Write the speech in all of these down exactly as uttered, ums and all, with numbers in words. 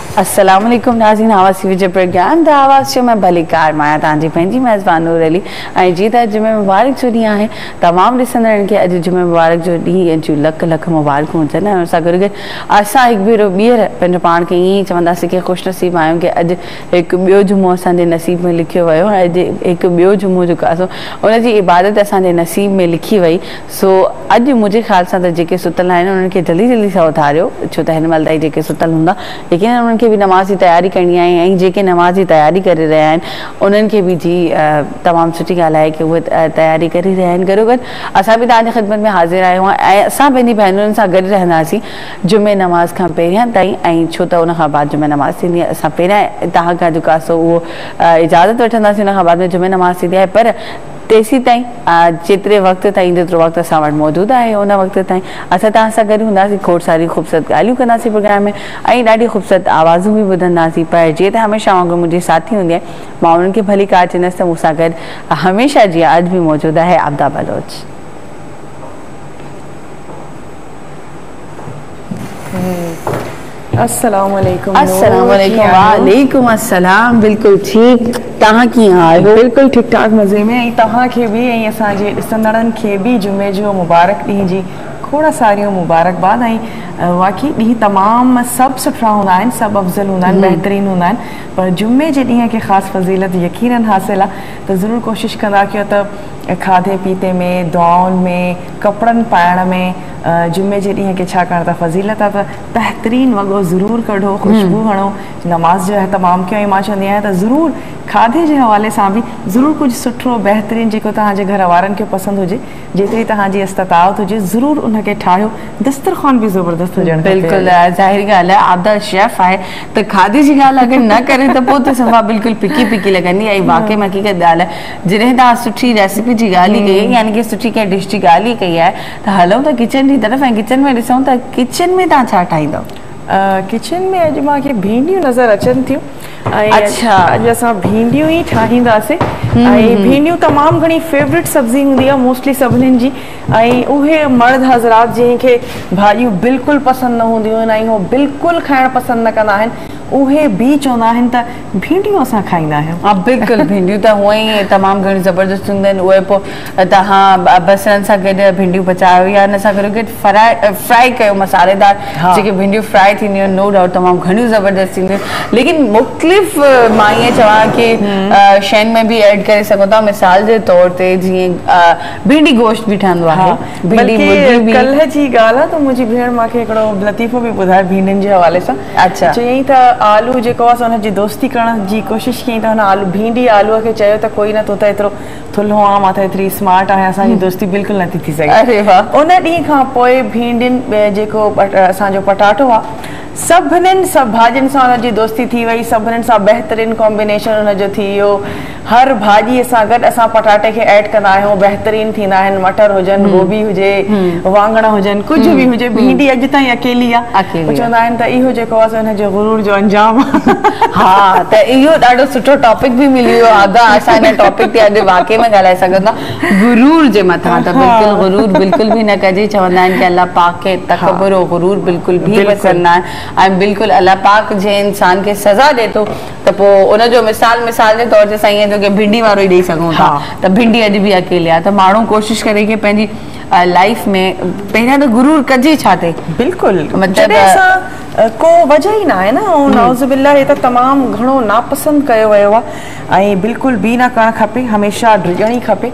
अस्सलाम वालेकुम नाज़रीन, आवाज़ विजय प्रोग्राम द आवाज़ जो मैं भलीकार माया तव्हांजी पंहिंजी मेज़बान नूर अली ऐं जी त जुमे मुबारक जो ॾींहुं आहे। तमामु ॾिसंदड़नि खे अॼु जुमे मुबारक जो ॾींहुं जूं लख लख मुबारकूं हुजनि ऐं उनसां गॾु गॾु असां हिकु भेरो ॿीहर पंहिंजो पाण खे ईअं ई चवंदासीं कि ख़ुशनसीब आहियूं कि अॼु हिकु ॿियो जुमो असांजे नसीब में लिखियो वियो ऐं अॼु हिकु ॿियो जुमो जेको आहे सो उनजी इबादत असांजे नसीब में लिखी वई। सो अॼु मुंहिंजे ख़्याल सां त जेके सुतल आहिनि उन्हनि खे जल्दी जल्दी सां उथारियो, छो त हिन महिल ताईं जेके सुतल हूंदा लेकिन उन्हनि खे भी नमाज की तैयारी करनी है ऐं जेके नमाज की तैयारी कर रहा आहिनि उन्हनि खे भी जी तमामु सुठी ॻाल्हि आहे कि उहे तैयारी करे रहिया आहिनि। गॾो गॾु असां बि तव्हांजी ख़िदमत में हाज़िर आहियूं ऐं असां पंहिंजी भेनरुनि सां गॾु रहंदासीं जुमे नमाज़ खां पहिरियां ताईं ऐं छो त उन खां बाद जुमे नमाज़ थींदी आहे। असां पहिरियां तव्हां खां जेको आहे सो उहो इजाज़त वठंदासीं, उन खां बाद में जुमे नमाज़ थींदी आहे। पर तेसी ताईं जेतिरे वक़्त ताईं जेतिरो वक़्तु असां वटि मौजूदु आहे उन वक़्त ताईं असां तव्हां सां गॾु हूंदासीं, खोड़ सारी ख़ूबसूरत ॻाल्हियूं कंदासीं प्रोग्राम में ऐं ॾाढी ख़ूबसूरत आवाज़ूं बि ॿुधंदासीं। पर जीअं त हमेशह वांगुरु मुंहिंजी साथी हूंदी आहे, मां उन्हनि खे भली कार चवंदसि त मूंसां गॾु हमेशह जीअं अॼु बि मौजूदु आहे आबदा बलोच। अस्सलाम वालेकुम। अस्सलाम वालेकुम। वालेकुम अस्सलाम। बिल्कुल ठीक, तव्हां कीअं आहियो? बिल्कुल ठीक ठाक मज़े में। ऐं तव्हां खे भी ऐं असांजे ॾिसंदड़नि खे भी जुमे जो मुबारक ॾींहं जी खोड़ सारियूं मुबारकबाद। ऐं वाकई ॾींहं तमामु सभु सुठा हूंदा आहिनि, सभु अफ़ज़ल हूंदा आहिनि, बहितरीन हूंदा आहिनि, पर जुमे जे ॾींहं खे ख़ासि फज़ीलत यकीनन हासिल आहे। त ज़रूरु कोशिशि कंदा कयो त खाधे पीते में, दुआउनि में, कपिड़नि पाइण में जुमे जे ॾींहं खे छाकाणि त फज़ीलत आहे त बहितरीन वॻो ज़रूरु कढो, ख़ुशबू हणो, नमाज़ जो अहतमाम कयो। ऐं मां चवंदी आहियां त ज़रूरु खाधे जे हवाले सां बि ज़रूरु कुझु सुठो बहितरीन जेको तव्हांजे घर वारनि खे पसंदि हुजे, जेतिरी तव्हांजी इस्तिताअत हुजे ज़रूरु उनखे ठाहियो। दस्तरख़्वान बि ज़बरदस्त हुजणु खपे। बिल्कुलु ज़ाहिरी ॻाल्हि आहे, आबदा शेफ आहे त खाधे जी ॻाल्हि अगरि न करे त पोइ त सफ़ा बिल्कुलु फिकी फिकी लॻंदी। ऐं वाक़ई में हक़ीक़त ॻाल्हि आहे, जॾहिं तव्हां सुठी रेसिपी जी ॻाल्हि ई कई यानी कि सुठी कंहिं डिश जी ॻाल्हि ई कई आहे त हलूं त किचन जी तरफ़ ऐं किचन में ॾिसूं त किचन में तव्हां छा ठाहींदव? किचन में अॼु मूंखे भींडियूं नज़र अचनि थियूं। अच्छा, अॼु असां भींडियूं ई ठाहींदासीं। ऐं भींडियूं तमामु घणी फेवरेट सब्ज़ी हूंदी आहे मोस्टली सभिनीनि जी। ऐं उहे मर्द हज़रात जंहिंखे भाॼियूं बिल्कुलु पसंदि न हूंदियूं आहिनि ऐं उहे बिल्कुलु खाइणु पसंदि न कंदा आहिनि, उहे बि चवंदा आहिनि त भींडियूं असां खाईंदा आहियूं। हा बिल्कुलु, भींडियूं त हूअं ई तमामु घणी ज़बरदस्त हूंदियूं आहिनि। उहे पोइ तव्हां बसरनि सां गॾु भींडियूं पचायो या हिन सां गॾु गॾु फ्राई फ्राई कयो, मसालेदार जेके भींडियूं फ्राई थींदियूं आहिनि, नो डाउट तमामु घणियूं ज़बरदस्त थींदियूं आहिनि। लेकिन मुख़्तलिफ़ मां ईअं चवां कि शयुनि में बि ऐड करे सघो था। मिसाल जे तौर ते जीअं भिंडी गोश्त बि ठहंदो आहे। कल्ह जी ॻाल्हि आहे त मुंहिंजी भेण मूंखे हिकिड़ो लतीफ़ो बि ॿुधाए भींडियुनि जे हवाले सां। अच्छा, चयईं त आलू जेको आहे हुनजी दोस्ती करण जी कोशिशि कई त हुन आलू भिंडी आलूअ खे चयो त कोई न, तूं त एतिरो थुल्हो आहे, मां त एतिरी स्मार्ट आहियां, असांजी दोस्ती बिल्कुलु नथी थी सघे। अरे वाह। उन ॾींहं खां पोइ भिंडियुनि जेको असांजो पटाटो आहे सभिनीनि सभु भाॼियुनि सां हुनजी दोस्ती थी वई, सभिनीनि सां बहितरीन कॉम्बिनेशन हुनजो थी वियो। हर भाॼीअ सां गॾु असां पटाटे खे ऐड कंदा आहियूं, बहितरीन थींदा आहिनि। मटर हुजनि, गोभी हुजे, वाङण हुजनि, कुझु बि हुजे, भिंडी अॼु ताईं अकेली आहे। चवंदा आहिनि त इहो जेको आहे हुनजो गुरूर जो अंजाम आहे। हा, त इहो ॾाढो सुठो टॉपिक बि मिली वियो आदा। असां हिन टॉपिक ते अॼु वाक़ई में ॻाल्हाए सघंदा गुरूर जे मथां। त बिल्कुलु गुरूर बिल्कुलु बि न कजे। चवंदा आहिनि कि अल्लाह पाक खे तकबर और गुरूर बिल्कुलु बि पसंदि न आहे ऐं बिल्कुलु अल्लाह पाक जे इंसान खे सज़ा ॾिए थो त पोइ उनजो मिसाल मिसाल जे तौर ते असां ईअं थो कि भिंडी वारो ई ॾेई सघूं था। त भिंडी अॼु बि अकेले आहे। त माण्हू कोशिशि करे कि पंहिंजी लाइफ में पहिरियां त गुरूर कजे छा थिए। बिल्कुलु, मतिलबु को वजह ई न आहे न। ऐं नाउज़ुबिल्लाह हे त तमामु घणो नापसंदि कयो वियो आहे ऐं बिल्कुलु बि न करणु खपे, हमेशह डिॼणी खपे।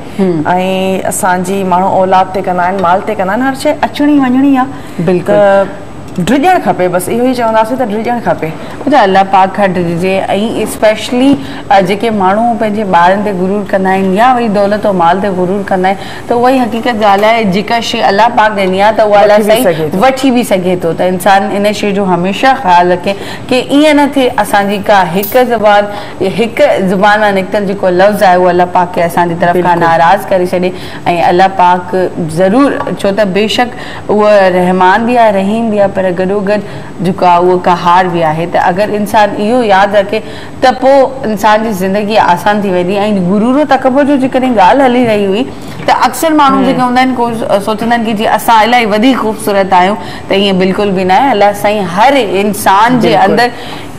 ऐं असांजी माण्हू औलाद ते कंदा आहिनि, माल ते कंदा आहिनि, हर शइ अचणी वञणी आहे। बिल्कुलु डिॼणु खपे, बसि इहो ई चवंदासीं त डिॼणु खपे। अल्लाह पाक खां डिॼिजे। ऐं स्पेशली जेके माण्हू पंहिंजे ॿारनि ते गुरूर कंदा आहिनि या वरी दौलत और माल ते गुरूर कंदा आहिनि, त उहा ई हक़ीक़त ॻाल्हि आहे। जेका शइ अल्लाह पाक ॾिनी आहे त उहा अलाह साईं वठी बि सघे थो। त इंसान इन शइ जो हमेशह ख़्यालु रखे कि ईअं न थिए असांजी का हिकु ज़ुबान हिकु ज़ुबान मां निकितल जेको लफ़्ज़ आहे उहो अल्लाह पाक खे असांजी तरफ़ खां नाराज़ करे छॾे। ऐं अल्लाह पाक ज़रूरु, छो त बेशक उहा रहमान बि आहे, रहीम बि आहे, पर गॾो गॾु जेको आहे उहो कहार बि आहे। त अगरि इंसान इहो यादि रखे त पोइ इंसान जी ज़िंदगी आसान थी वेंदी। ऐं गुरूर तकबर जो जेकॾहिं ॻाल्हि हली रही हुई त अक्सर माण्हू जेके हूंदा आहिनि को सोचंदा आहिनि कि जीअं असां इलाही वधीक ख़ूबसूरत आहियूं, त ईअं बिल्कुलु बि न आहे। अलाह साईं हर इंसान जे अंदरि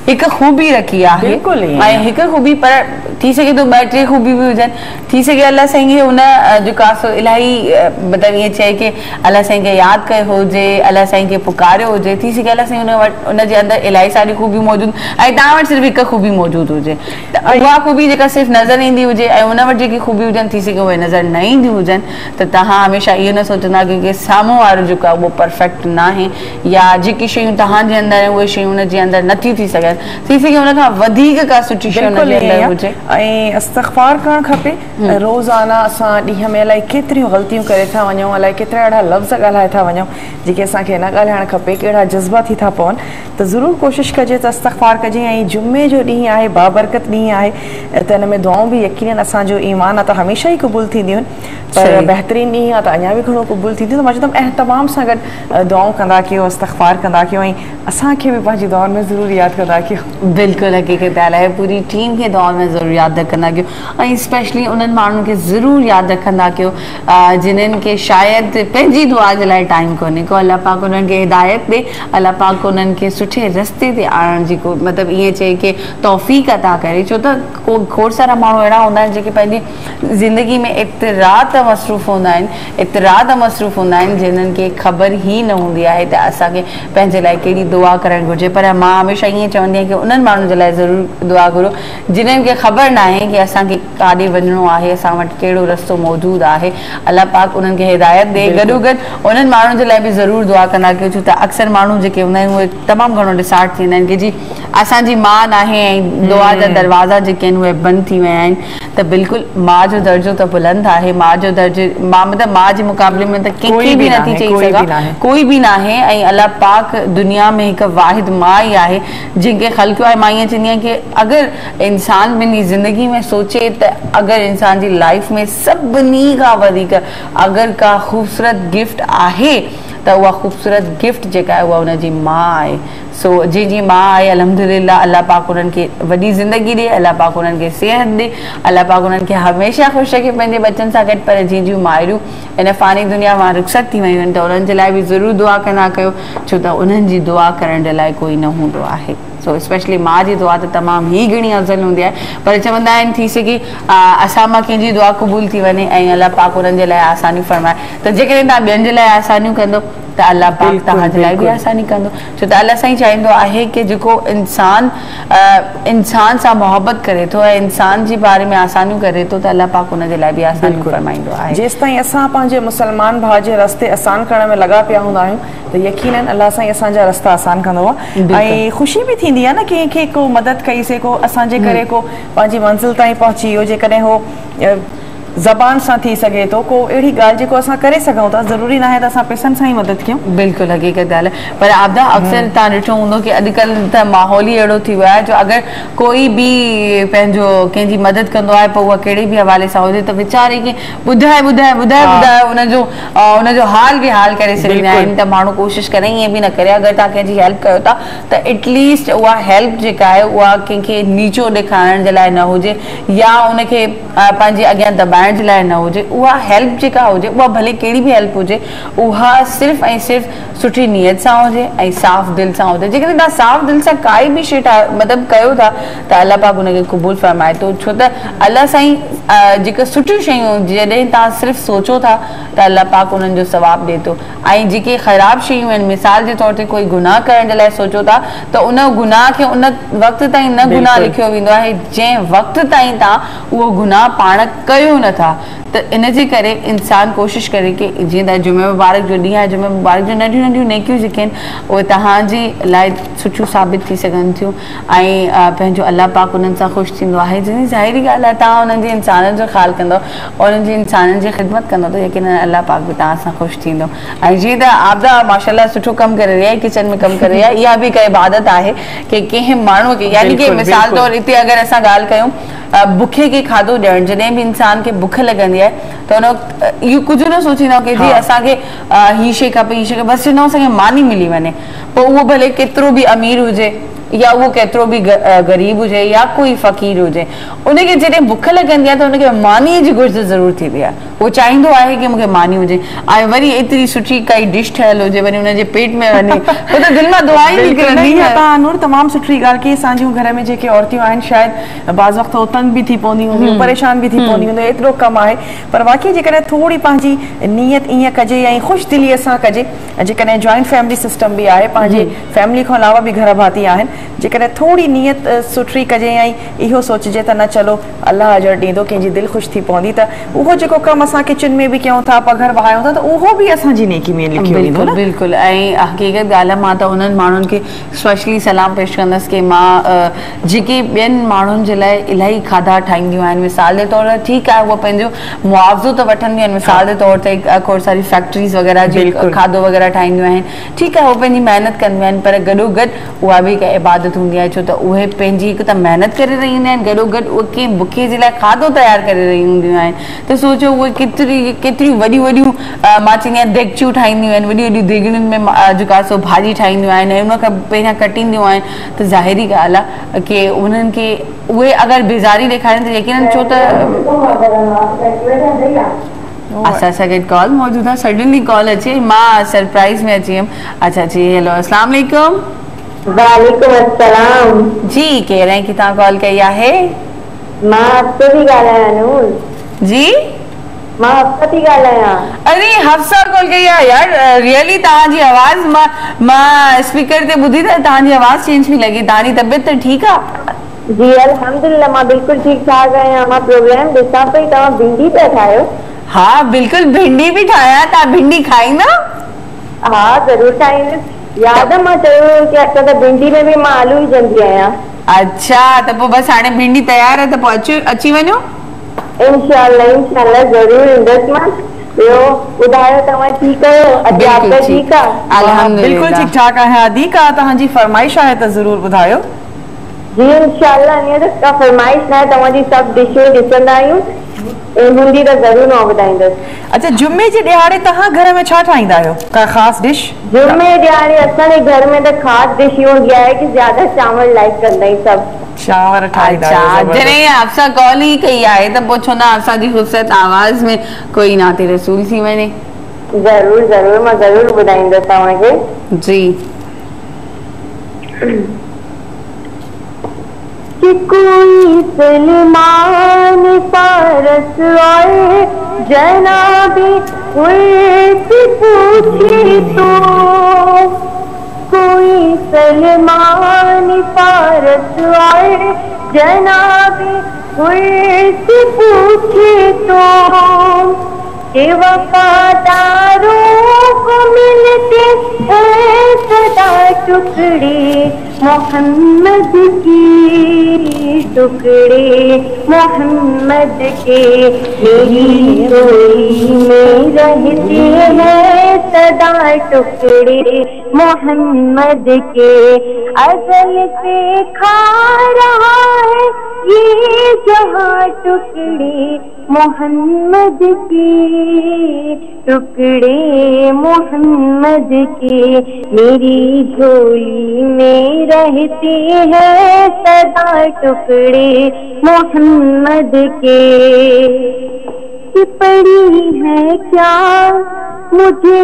हिक खूबी रखी आहे ऐं हिक खूबी पर थी सके तो ॿ टे खूबी भी हुजन थी सके अल्लाह साईं खे उन जो कासो इलाही मतलब ये चए कि अल्लाह साईं खे याद कयो हुजे अल्लाह साईं खे पुकारियो हुजे थी सके अल्लाह साईं उन वटि उन जे अंदर इलाही सारी खूबी मौजूद ऐं तव्हां वटि सिर्फ़ हिक खूबी मौजूद हुजे त उहा खूबी जेका सिर्फ़ नज़र ईंदी हुजे ऐं उन वटि जेकी खूबी हुजनि थी सके उहे नज़र न ईंदी हुजनि त तव्हां हमेशह इहो न सोचंदा की साम्हूं वारो जेको आहे उहो परफेक्ट न आहे या जेकी शयूं तव्हांजे अंदरि आहिनि उहे शयूं उन जे अंदरि नथियूं थी सघनि थी सके उन खां वधीक का सुठी शइ उन जे अंदरि हुजे ऐं इस्तग़फ़ार करणु खपे रोज़ाना असां ॾींहं में अलाए केतिरियूं ग़लतियूं करे था वञूं अलाए केतिरा अहिड़ा लफ़्ज़ ॻाल्हाए था वञूं जेके असांखे न ॻाल्हाइणु खपे कहिड़ा जज़्बा थी था पवनि त ज़रूरु कोशिशि कजे त इस्तग़फ़ार कजे ऐं जुमे जो ॾींहुं आहे बाबरकत ॾींहुं आहे त हिन में दुआऊं बि यकीनन असांजो ईमान आहे त हमेशह ई क़बूल थींदियूं आहिनि पर बहितरीन ॾींहुं आहे त अञा बि घणो क़बूल थींदियूं त मां चवंदमि एहतमाम सां गॾु दुआऊं कंदा कयो इस्तग़फ़ार कंदा कयो ऐं असांखे बि पंहिंजी दुआउनि में ज़रूरु यादि कंदा कयो बिल्कुलु हक़ीक़त आहे पूरी टीम खे दुआउनि में ज़रूरु यादि रखंदा कयो ऐं स्पेशली उन्हनि माण्हुनि खे ज़रूरु यादि रखंदा कयो जिन्हनि खे शायदि पंहिंजी दुआ जे लाइ टाइम कोन्हे को अल्लाह पाक उन्हनि खे हिदायत ॾे अल्लाह पाक उन्हनि खे सुठे रस्ते ते आणण जी को मतिलबु ईअं चए की तौफ़ीक़ अता करे छो त को खोड़ सारा माण्हू अहिड़ा हूंदा आहिनि जेके पंहिंजी ज़िंदगी में इतरात मसरूफ़ हूंदा आहिनि इतरात मसरूफ़ हूंदा आहिनि जिन्हनि खे ख़बर ई न हूंदी आहे त असांखे पंहिंजे लाइ कहिड़ी दुआ करणु घुरिजे पर मां हमेशह ईअं चवंदी आहियां की उन्हनि माण्हुनि जे लाइ ज़रूरु दुआ घुरो जिन्हनि खे ख़बर न आहे की असांखे काॾे वञिणो आहे असां वटि कहिड़ो रस्तो मौजूदु आहे अल्लाह पाक उन्हनि खे हिदायत ॾे गॾोगॾु उन्हनि माण्हुनि जे लाइ बि ज़रूरु दुआ कंदा कयो छो त अक्सर माण्हू जेके हूंदा आहिनि उहे तमामु घणो डिसार्ट थींदा आहिनि की जी असांजी माउ नाहे ऐं दुआ जा दरवाज़ा जेके आहिनि उहे बंदि थी विया आहिनि त बिल्कुलु माउ जो दर्जो त बुलंद आहे माउ जो दर्जे मां मतिलबु माउ जे मुक़ाबले में त कंहिंखे बि नथी चई सघां कोई बि न आहे ऐं अल्लाह पाक दुनिया में हिकु वाहिद माउ ई आहे जंहिंखे ख़लक़ियो आहे मां ईअं चवंदी आहियां की अगरि इंसान पंहिंजी ज़िंदगी में सोचे त अगरि इंसान जी लाइफ में सभिनी खां वधीक अगरि का ख़ूबसूरत गिफ्ट आहे त उहा ख़ूबसूरत गिफ्ट जेका आहे उहा उनजी माउ आहे सो जंहिंजी माउ आहे अल्हम्दुलिल्लाह अल्लाह पाक उन्हनि खे वॾी ज़िंदगी ॾे अल्लाह पाक उन्हनि खे सिहत ॾे अल्लाह पाक उन्हनि खे हमेशह ख़ुशि रखे पंहिंजे बचनि सां गॾु पर जंहिंजियूं माइरूं इन फ़ानी दुनिया मां रुख़सत थी वियूं आहिनि त उन्हनि जे लाइ बि ज़रूरु दुआ कंदा कयो छो त उन्हनि जी दुआ करण जे लाइ कोई न हूंदो आहे सो स्पेशली माउ जी दुआ त तमामु ई घणी अफ़ज़ल हूंदी आहे पर चवंदा आहिनि थी सघे असां मां कंहिंजी दुआ क़बूल थी वञे ऐं अल्लाह पाक उन्हनि जे लाइ आसानियूं फ़रमाए त जेकॾहिं तव्हां ॿियनि जे लाइ आसानियूं कंदो त अल्लाह पाक तव्हांजे लाइ बि आसानी कंदो छो त अल्लाह साईं चाहींदो आहे कि जेको इंसान इंसान सां मोहबत करे थो ऐं इंसान जे बारे में आसानियूं करे थो त अल्लाह पाक उन जे लाइ बि आसानियूं फ़रमाईंदो आहे जेसिताईं असां पंहिंजे मुस्लमान भाउ जे रस्ते आसान करण में लॻा पिया हूंदा आहियूं त यकीनन अल्लाह साईं असांजा रस्ता आसान कंदो आहे ऐं ख़ुशी बि थींदी आहे न कंहिंखे को मदद कईसीं को असांजे करे को पंहिंजी मंज़िल ताईं पहुची वियो जेकॾहिं हो ज़बान सां थी सघे थो को अहिड़ी ॻाल्हि जेको असां करे सघूं था ज़रूरी न आहे त असां पैसनि सां ई मदद कयूं बिल्कुलु हक़ीक़त ॻाल्हि आहे पर आबदा अक्सर तव्हां ॾिठो हूंदो की अॼुकल्ह त माहौल ई अहिड़ो थी वियो आहे जो अगरि कोई बि पंहिंजो कंहिंजी मदद कंदो आहे पोइ उहा कहिड़े बि हवाले सां हुजे त वीचारे खे ॿुधाए ॿुधाए ॿुधाए ॿुधाए उनजो उनजो हाल बि हाल करे छॾींदा आहिनि त माण्हू कोशिशि करे ईअं बि न करे अगरि तव्हां कंहिंजी हेल्प कयो था त एटलीस्ट उहा हेल्प जेका आहे उहा कंहिंखे नीचो ॾेखारण जे लाइ न हुजे या उनखे पंहिंजे अॻियां दॿाइण जे लाइ न हुजे उहा हेल्प जेका हुजे उहा भले कहिड़ी बि हेल्प हुजे उहा सिर्फ़ु ऐं सिर्फ़ु सुठी नियत सां हुजे ऐं साफ़ दिलि सां हुजे जेकॾहिं तव्हां साफ़ दिलि सां काई बि शइ मतिलबु कयो था त अल्लाह पाक उनखे क़बूल फ़रमाए थो छो त अल्लाह साईं जेके सुठियूं शयूं जॾहिं तव्हां सिर्फ़ु सोचो था त अल्लाह पाक उन्हनि जो सवाबु ॾिए थो ऐं जेके ख़राबु शयूं आहिनि मिसाल जे तौर ते कोई गुनाह करण जे लाइ सोचो था त उन गुनाह खे उन वक़्त ताईं न गुनाह लिखियो वेंदो आहे जंहिं वक़्त ताईं तव्हां उहो गुनाह पाण कयो नथा त इन जे करे इंसान कोशिशि करे की जीअं त जुमे मुबारक जो ॾींहुं आहे जुमे मुबारक जो नंढियूं नंढियूं नेकियूं जेके आहिनि उहे तव्हांजे लाइ सुठियूं साबित थी सघनि थियूं ऐं पंहिंजो अल्लाह पाक उन्हनि सां ख़ुशि थींदो आहे जंहिंजी ज़ाहिरी ॻाल्हि आहे तव्हां उन्हनि जे इंसाननि जो ख़्यालु कंदो उन्हनि जे इंसाननि जी ख़िदमत कंदो त यकीन अल्लाह पाक बि तव्हां सां ख़ुशि थींदो ऐं जीअं त आबदा माशाल्लाह सुठो कमु करे रही आहे किचन में कमु करे रही आहे इहा बि हिकु इबादत आहे की कंहिं माण्हूअ खे यानी की मिसाल तौरु हिते अगरि असां ॻाल्हि कयूं बुखे खे खाधो ॾियणु जॾहिं बि इंसान खे बुख लॻंदी आहे त उन इहो कुझु न सोचींदा की जी असांखे हीअ शइ खपे हीअ शइ खपे बसि न असांखे मानी मिली वञे पोइ उहो भले केतिरो बि अमीर हुजे या वो केतिरो बि ग़रीब हुजे या कोई फ़क़ीर हुजे, उनखे जॾहिं बुख लॻंदी आहे त उनखे मानीअ जी घुर्ज ज़रूरु थींदी आहे। उहो चाहींदो आहे कि मूंखे मानी हुजे, ऐं वरी एतिरी सुठी काई डिश ठहियल हुजे, वरी उनजे पेट में वञे पोइ त दिलि मां दुआ ई निकिरंदी आहे। तव्हां नूर तमामु सुठी ॻाल्हि की असांजूं घर में जेके औरतियूं आहिनि शायदि बाज़ वक़्तु तंग बि थी पवंदी हूंदियूं, परेशान बि थी पवंदी हूंदियूं, एतिरो कमु आहे, पर वाक़ई जेकॾहिं थोरी पंहिंजी नियत ईअं कजे ऐं ख़ुशि दिलीअ सां कजे, जेकॾहिं जॉइंट फैमिली सिस्टम बि आहे, पंहिंजे फैमिली खां अलावा बि घर भाती आहिनि, जेकॾहिं थोरी नियत सुठी कजे ऐं इहो सोचिजे त न चलो अलाह अजर ॾींदो, कंहिंजी दिलि ख़ुशि थी पवंदी, त उहो जेको कमु असां किचन में बि कयूं था, पघर वहायूं था, त उहो बि असांजी नेकी में लिखियो वेंदो न। बिल्कुलु। ऐं हक़ीक़त ॻाल्हि आहे, मां त उन्हनि माण्हुनि खे स्पेशली सलाम पेश कंदसि कि मां जेके ॿियनि माण्हुनि जे लाइ इलाही खाधा ठाहींदियूं आहिनि, मिसाल जे तौर ते ठीकु आहे उहो पंहिंजो मुआवज़ो त वठंदियूं आहिनि, मिसाल जे तौर ते खोड़ सारी फैक्ट्रीज़ वग़ैरह जी खाधो वग़ैरह ठाहींदियूं आहिनि, ठीकु आहे उहो पंहिंजी महिनत कंदियूं आहिनि, पर गॾोगॾु उहा बि हिकु इबादत हूंदी आहे, छो त उहे पंहिंजी हिकु त महिनत करे रही हूंदियूं आहिनि, गॾोगॾु उहे कंहिं बुखे जे लाइ खाधो तयारु करे रही हूंदियूं आहिनि, त सोचो उहे केतिरी केतिरियूं वॾियूं वॾियूं मां चवंदी आहियां देगचियूं ठाहींदियूं आहिनि, वॾियूं वॾियूं देगड़ियुनि में जेका सो भाॼी ठाहींदियूं आहिनि ऐं उन खां पहिरियां कटींदियूं आहिनि, त ज़ाहिरी ॻाल्हि आहे कि उन्हनि खे उहे अगरि बेज़ारी ॾेखारनि त यकीनन, छो त असां सां गॾु कॉल मौजूदु आहे, सडनली कॉल अचे, मां सरप्राइज़ में अची वियमि। अच्छा जी, हेलो अस्सलाम वालेकुम। वालेकुम अस्सलाम जी, केरु आहे, किथां कॉल कई आहे? मां हफ्तो थी ॻाल्हायां नूर जी, मां हफ्तो थी ॻाल्हायां। अरे हफ्सा कॉल कई आहे यार, रियली तव्हांजी आवाज़ मां मां स्पीकर ते ॿुधी त तव्हांजी आवाज़ चेंज पई लॻे, तव्हांजी तबियत त ठीकु आहे? जी अल्हम्दुलिल्लाह, मां बिल्कुलु ठीकु ठाक आहियां। मां प्रोग्राम ॾिसां पई, तव्हां भिंडी पिया ठाहियो? हा बिल्कुलु, भिंडी बि ठाहियां, तव्हां भिंडी खाईंदा? हा ज़रूरु ठाहींदसि, यादि आहे मां चयो कि असां त भिंडी में बि मां आलू विझंदी आहियां। अच्छा, त पोइ बसि हाणे भिंडी तयारु आहे, त पोइ अची अची वञो। इंशाअल्लाह इंशाअल्लाह ज़रूरु ईंदसि मां। ॿियो ॿुधायो, तव्हां ठीकु आहियो? अध्यापक ठीकु आहे? अल्हम्दुलिल्लाह बिल्कुलु ठीकु ठाक आहियां। अदीका, तव्हांजी फरमाइश आहे त ज़रूरु ॿुधायो। जी इंशाअल्लाह, ईअं त का फरमाइश न आहे, तव्हांजी सभु डिशूं ॾिसंदा आहियूं, हूंदी त ज़रूरु मां ॿुधाईंदसि। अच्छा, जुमे जे ॾियारे तव्हां घर में छा ठाहींदा आहियो, का ख़ासि डिश? जुमे ॾियारे असांजे घर में त ख़ासि डिश इहो हूंदी आहे कि ज़्यादा चांवर लाइक कंदा आहियूं सभु, चांवर ठाहींदा आहियो। जॾहिं अफ़सा कॉल ई कई आहे त पोइ छो न असांजी ख़ूबसूरत आवाज़ में कोई नाते रसूल थी वञे। ज़रूरु ज़रूरु, मां ज़रूरु ॿुधाईंदसि तव्हांखे। जी, कि कोई सलमान फारस आए जनाबे उनसे पूछे तो, कोई सलमान फारस आए जनाबे उनसे पूछे तो, कि वफादारों को मिलते हैं सदा टुकड़े मोहम्मद की, टुकड़े मोहम्मद के, मेरी डोली में रहते हैं सदा टुकड़े मोहम्मद के, अज़ल से खा रहा है ये जहाँ टुकड़े मोहम्मद के, टुकड़े मोहम्मद के, मेरी झोली में रहते हैं सदा टुकड़े मोहम्मद के। कि पड़ी है क्या मुझे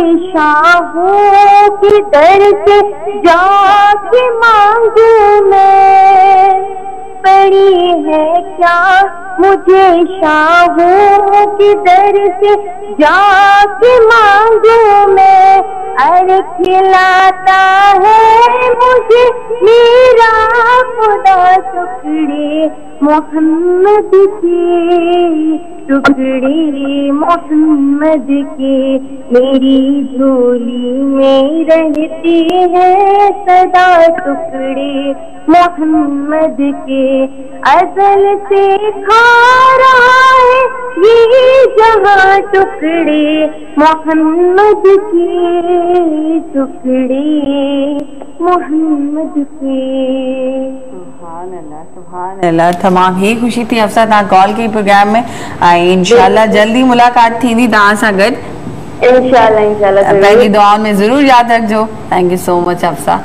शाहों के दर से जाके मांगू मैं, पड़ी है क्या मुझे शाहों के दर से जाके मांगू मैं, अरे खिलाता है मुझे मेरा खुदा टुकड़े मोहम्मद के, टुकड़े मोहम्मद के, मेरी झोली में रहते हैं सदा टुकड़े मोहम्मद के, अज़ल से खा रहा है ये जहाँ टुकड़े मोहम्मद के, टुकड़े मोहम्मद के। सुभान अल्लाह, सुभान अल्लाह, तमाम ही खुशी थी अफ़सा तव्हां कॉल कई प्रोग्राम में, ऐं इंशाअल्लाह जल्दी मुलाक़ात थींदी तव्हां सां गॾु। इंशाअल्लाह इंशाअल्लाह, पंहिंजी दुआउनि में ज़रूरु यादि रखिजो। Thank you so much Afsa.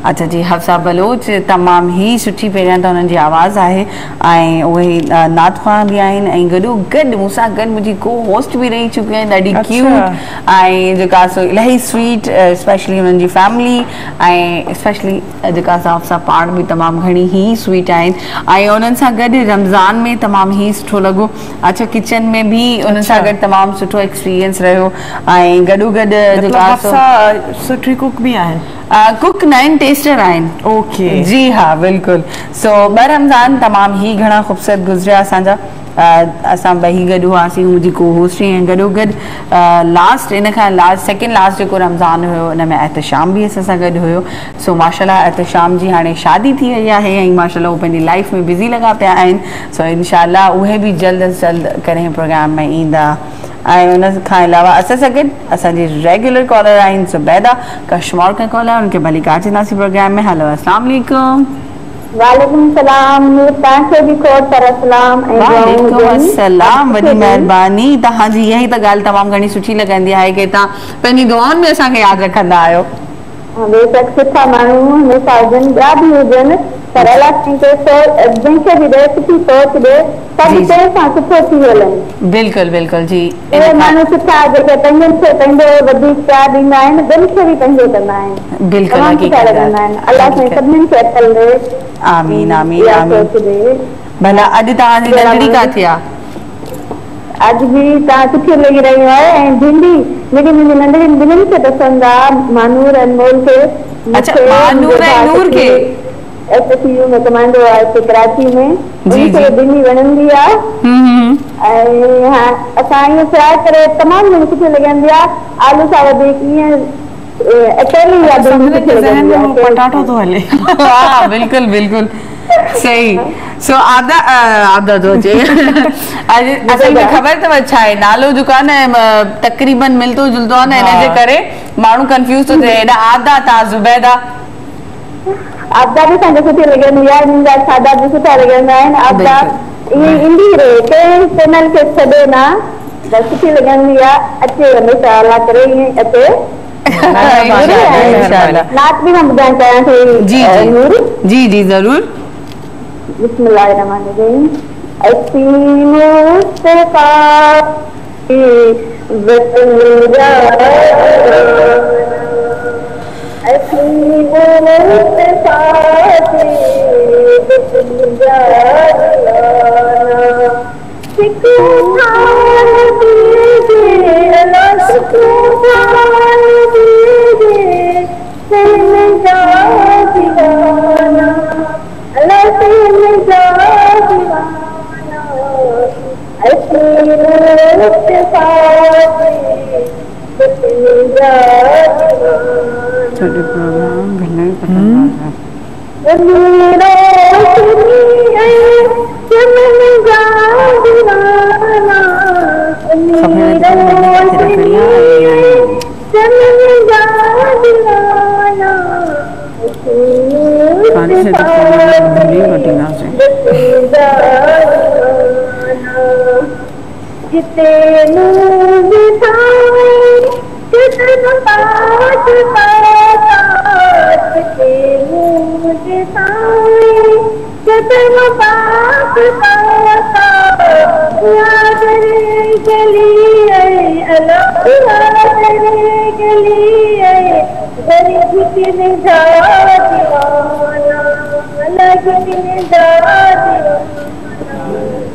अच्छा जी, हफ्सा बलोच तमामु ई सुठी पहिरियां त हुननि जी आवाज़ आहे ऐं उहे नात ख़्वां बि आहिनि ऐं गॾो गॾु मूंसां गॾु मुंहिंजी को होस्ट बि रही चुकियूं आहिनि, ॾाढी क्यूट ऐं जेका सो इलाही स्वीट, स्पेशली हुननि जी फैमिली ऐं स्पेशली जेका सा हफ्सा पाण बि तमामु घणी ई स्वीट आहिनि ऐं उन्हनि सां गॾु रमज़ान में तमामु ई सुठो लॻो। अच्छा, किचन में बि उन्हनि सां गॾु तमामु सुठो एक्सपीरियंस रहियो ऐं गॾो गॾु जेका सुठी कुक बि आहिनि, कुक न आहिनि, टेस्टर आहिनि। ओके जी हाँ, बिल्कुलु। सो ॿ रमज़ान तमामु ई घणा ख़ूबसूरत गुज़रिया असांजा। असां ॿई गॾु हुआसीं, मुंहिंजी को होस्ट ऐं गॾो गॾु लास्ट इन खां लास्ट सेकेंड लास्ट जेको रमज़ान हुयो उन में एहतशाम बि असां सां गॾु हुयो। सो माशाल्लाह एहतशाम जी हाणे शादी थी वई आहे ऐं माशाल्लाह उहे पंहिंजी लाइफ में बिज़ी लॻा पिया आहिनि। सो इंशाल्लाह उहे बि जल्द अज़ जल्द करे प्रोग्राम में ईंदा। ऐं उन खां अलावा असां सां गॾु असांजी रेगुलर कॉलर आहिनि ज़ुबैदा, कश्मीर खां कॉलर, उनखे भलीकार चवंदासीं प्रोग्राम में। हेलो, अस्सलाम वालेकुम। वालेकुम सलाम, तव्हांखे बि खोड़ सारा सलाम। वालेकुम अस्सलाम, वॾी महिरबानी। तव्हांजी इहा ई त ॻाल्हि तमामु घणी सुठी लॻंदी आहे कि तव्हां पंहिंजी दुआउनि में असांखे यादि रखंदा आहियो। बेशक सुठा माण्हू हमेशा हुजनि, ॿिया बि हुजनि, पर अलाह कंहिंखे जंहिंखे बि ॾे सुठी सोच ॾे, सभु कंहिं सां सुठो थी वञनि। बिल्कुलु बिल्कुलु जी, उहे माण्हू सुठा जेके पंहिंजनि खे पंहिंजो वधीक प्यार ॾींदा आहिनि, ॿियनि खे बि पंहिंजो कंदा आहिनि। बिल्कुलु सुठा लॻंदा आहिनि। अलाह साईं सभिनीनि खे अकल ॾे। आमीन आमीन आमीन। भला अॼु तव्हांजी नंढड़ी काथे आहे? अॼु बि तव्हां सुठी लॻी रही आहे ऐं भिंडी मुंहिंजी मुंहिंजी नंढड़ी ॿिन्हिनि खे पसंदि आहे, मानूर ऐं मोल खे। अच्छा, मानूर ऐं नूर खे एस सी यू में कमाईंदो आहे हिते कराची में, उनखे भिंडी वणंदी आहे ऐं असां ईअं फ्राए करे तमामु घणी सुठी लॻंदी आहे। आलू सां वधीक ईअं अकेली पटाटो थो हले। हा बिल्कुलु बिल्कुलु सही। सो आदा आदा तो अचे अॼु असांखे ख़बर अथव छा आहे नालो दुकान तक़रीबन मिलंदो जुलंदो आहे न, हिन जे करे माण्हू कंफ्यूज थो थिए। हेॾा आदा तव्हां ज़ुबैदा? आबदा बि असांखे सुठी लॻंदी आहे, मुंहिंजा सादा बि सुठा लॻंदा आहिनि। आबदा ईअं ईंदी रहे, कंहिं चैनल खे छॾे न, बस सुठी लॻंदी आहे। अचे हमेशा अलाह करे ईअं अचे। नात बि मां ॿुधाइण चाहियां थी। जी जी जी ज़रूर। बिस्मिल्लाहिर्रहमानिर्रहीम। असी मुस्तफा की वतन असी मुस्तफा की वतन सुकून दीजिए अल्लाह, सुकून दीजिए दिल का दीवाना, अल्लाह दिल का दीवाना। ऐसी मुस्तफा की वतन का छोटे प्रोग्राम घने पता जिते नूर दिखाए जितन पास पास, जिते नूर दिखाए जितन पास पास, याद रे गली अल्लाह, याद रे गली गरीब की निजात दीवाना, अल्लाह की निजात दीवाना।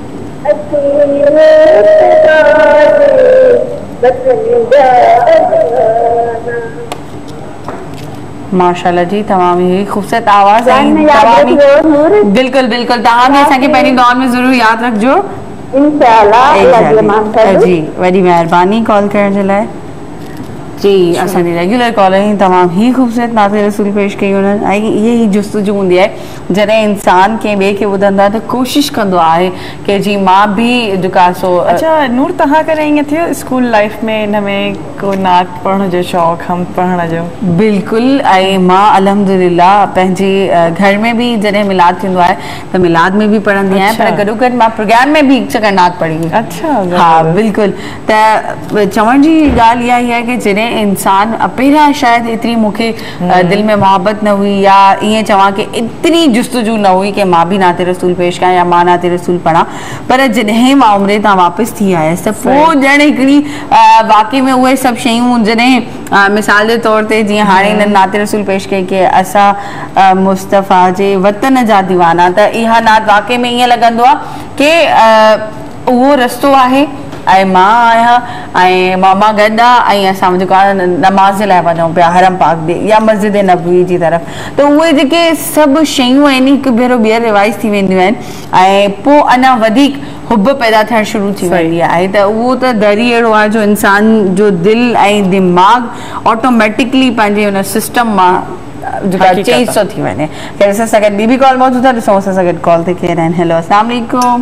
माशाल्लाह जी, तमाम ही खूबसूरत आवाज़ है। बिल्कुल बिल्कुल, तव्हां भी असांखे पंहिंजी दुआउनि में ज़रूर यादि रखिजो इंशाल्लाह जी। वॾी महिरबानी कॉल करण जे लाइ। जी, असांजी रेगुलर कॉलर ही तमामु ही खूबसूरत नाते रसूल पेश कई उन्हनि ऐं इहे ई जुस्तजू हूंदी आहे जॾहिं इंसान कंहिं ॿिए खे ॿुधंदो आहे त कोशिशि कंदो आहे कि जी मां बि जेका सो। अच्छा नूर, तव्हां करे ईअं थियो स्कूल लाइफ में इन में को नात पढ़ण जो शौक़ु, हम पढ़ण जो? बिल्कुलु। ऐं मां अल्हम्दुलिल्लाह पंहिंजे घर में बि जॾहिं मिलाद थींदो आहे त मिलाद में बि पढ़ंदी आहियां, पर गॾो गॾु मां प्रोग्राम में बि हिकु नात पढ़ी। अच्छा, हा बिल्कुलु। त चवण जी ॻाल्हि इहा ई आहे कि जॾहिं जॾहिं इंसान पहिरियां शायदि एतिरी मूंखे दिलि में मोहबत न हुई या ईअं चवां की एतिरी जुस्तजू न हुई कि मां बि नाते रसूल पेश कयां या मां नाते रसूल पढ़ां, पर जॾहिं मां उमिरि तां वापसि थी आयसि त पोइ ॼण हिकिड़ी वाक़ई में उहे सभु शयूं जॾहिं मिसाल जे तौर ते जीअं हाणे हिननि नाते रसूल पेश कई की असां मुस्तफ़ा जे वतन जा दीवाना, त इहा नात वाक़ई में ईअं लॻंदो आहे कि उहो रस्तो आहे ऐं मां आहियां ऐं मामा गॾु आहे ऐं असां जेको आहे नमाज़ जे लाइ वञूं पिया हरम पाक ॾे या मस्जिद नबवी जी तरफ़, त उहे जेके सभु शयूं आहिनि हिकु भेरो ॿीहर रिवाइज़ थी वेंदियूं आहिनि ऐं पोइ अञा वधीक हुब पैदा थियणु शुरू थी वेंदी आहे। त उहो त दरी अहिड़ो आहे जो इंसान जो दिलि ऐं दिमाग़ ऑटोमेटिकली पंहिंजे हुन सिस्टम मां जेका चेंज थो थी वञे। खैर असां सां गॾु ॿी बि कॉल मौजूदु आहे, ॾिसूं असां सां गॾु कॉल ते केरु आहिनि। हेलो अस्सलाम वालेकुम।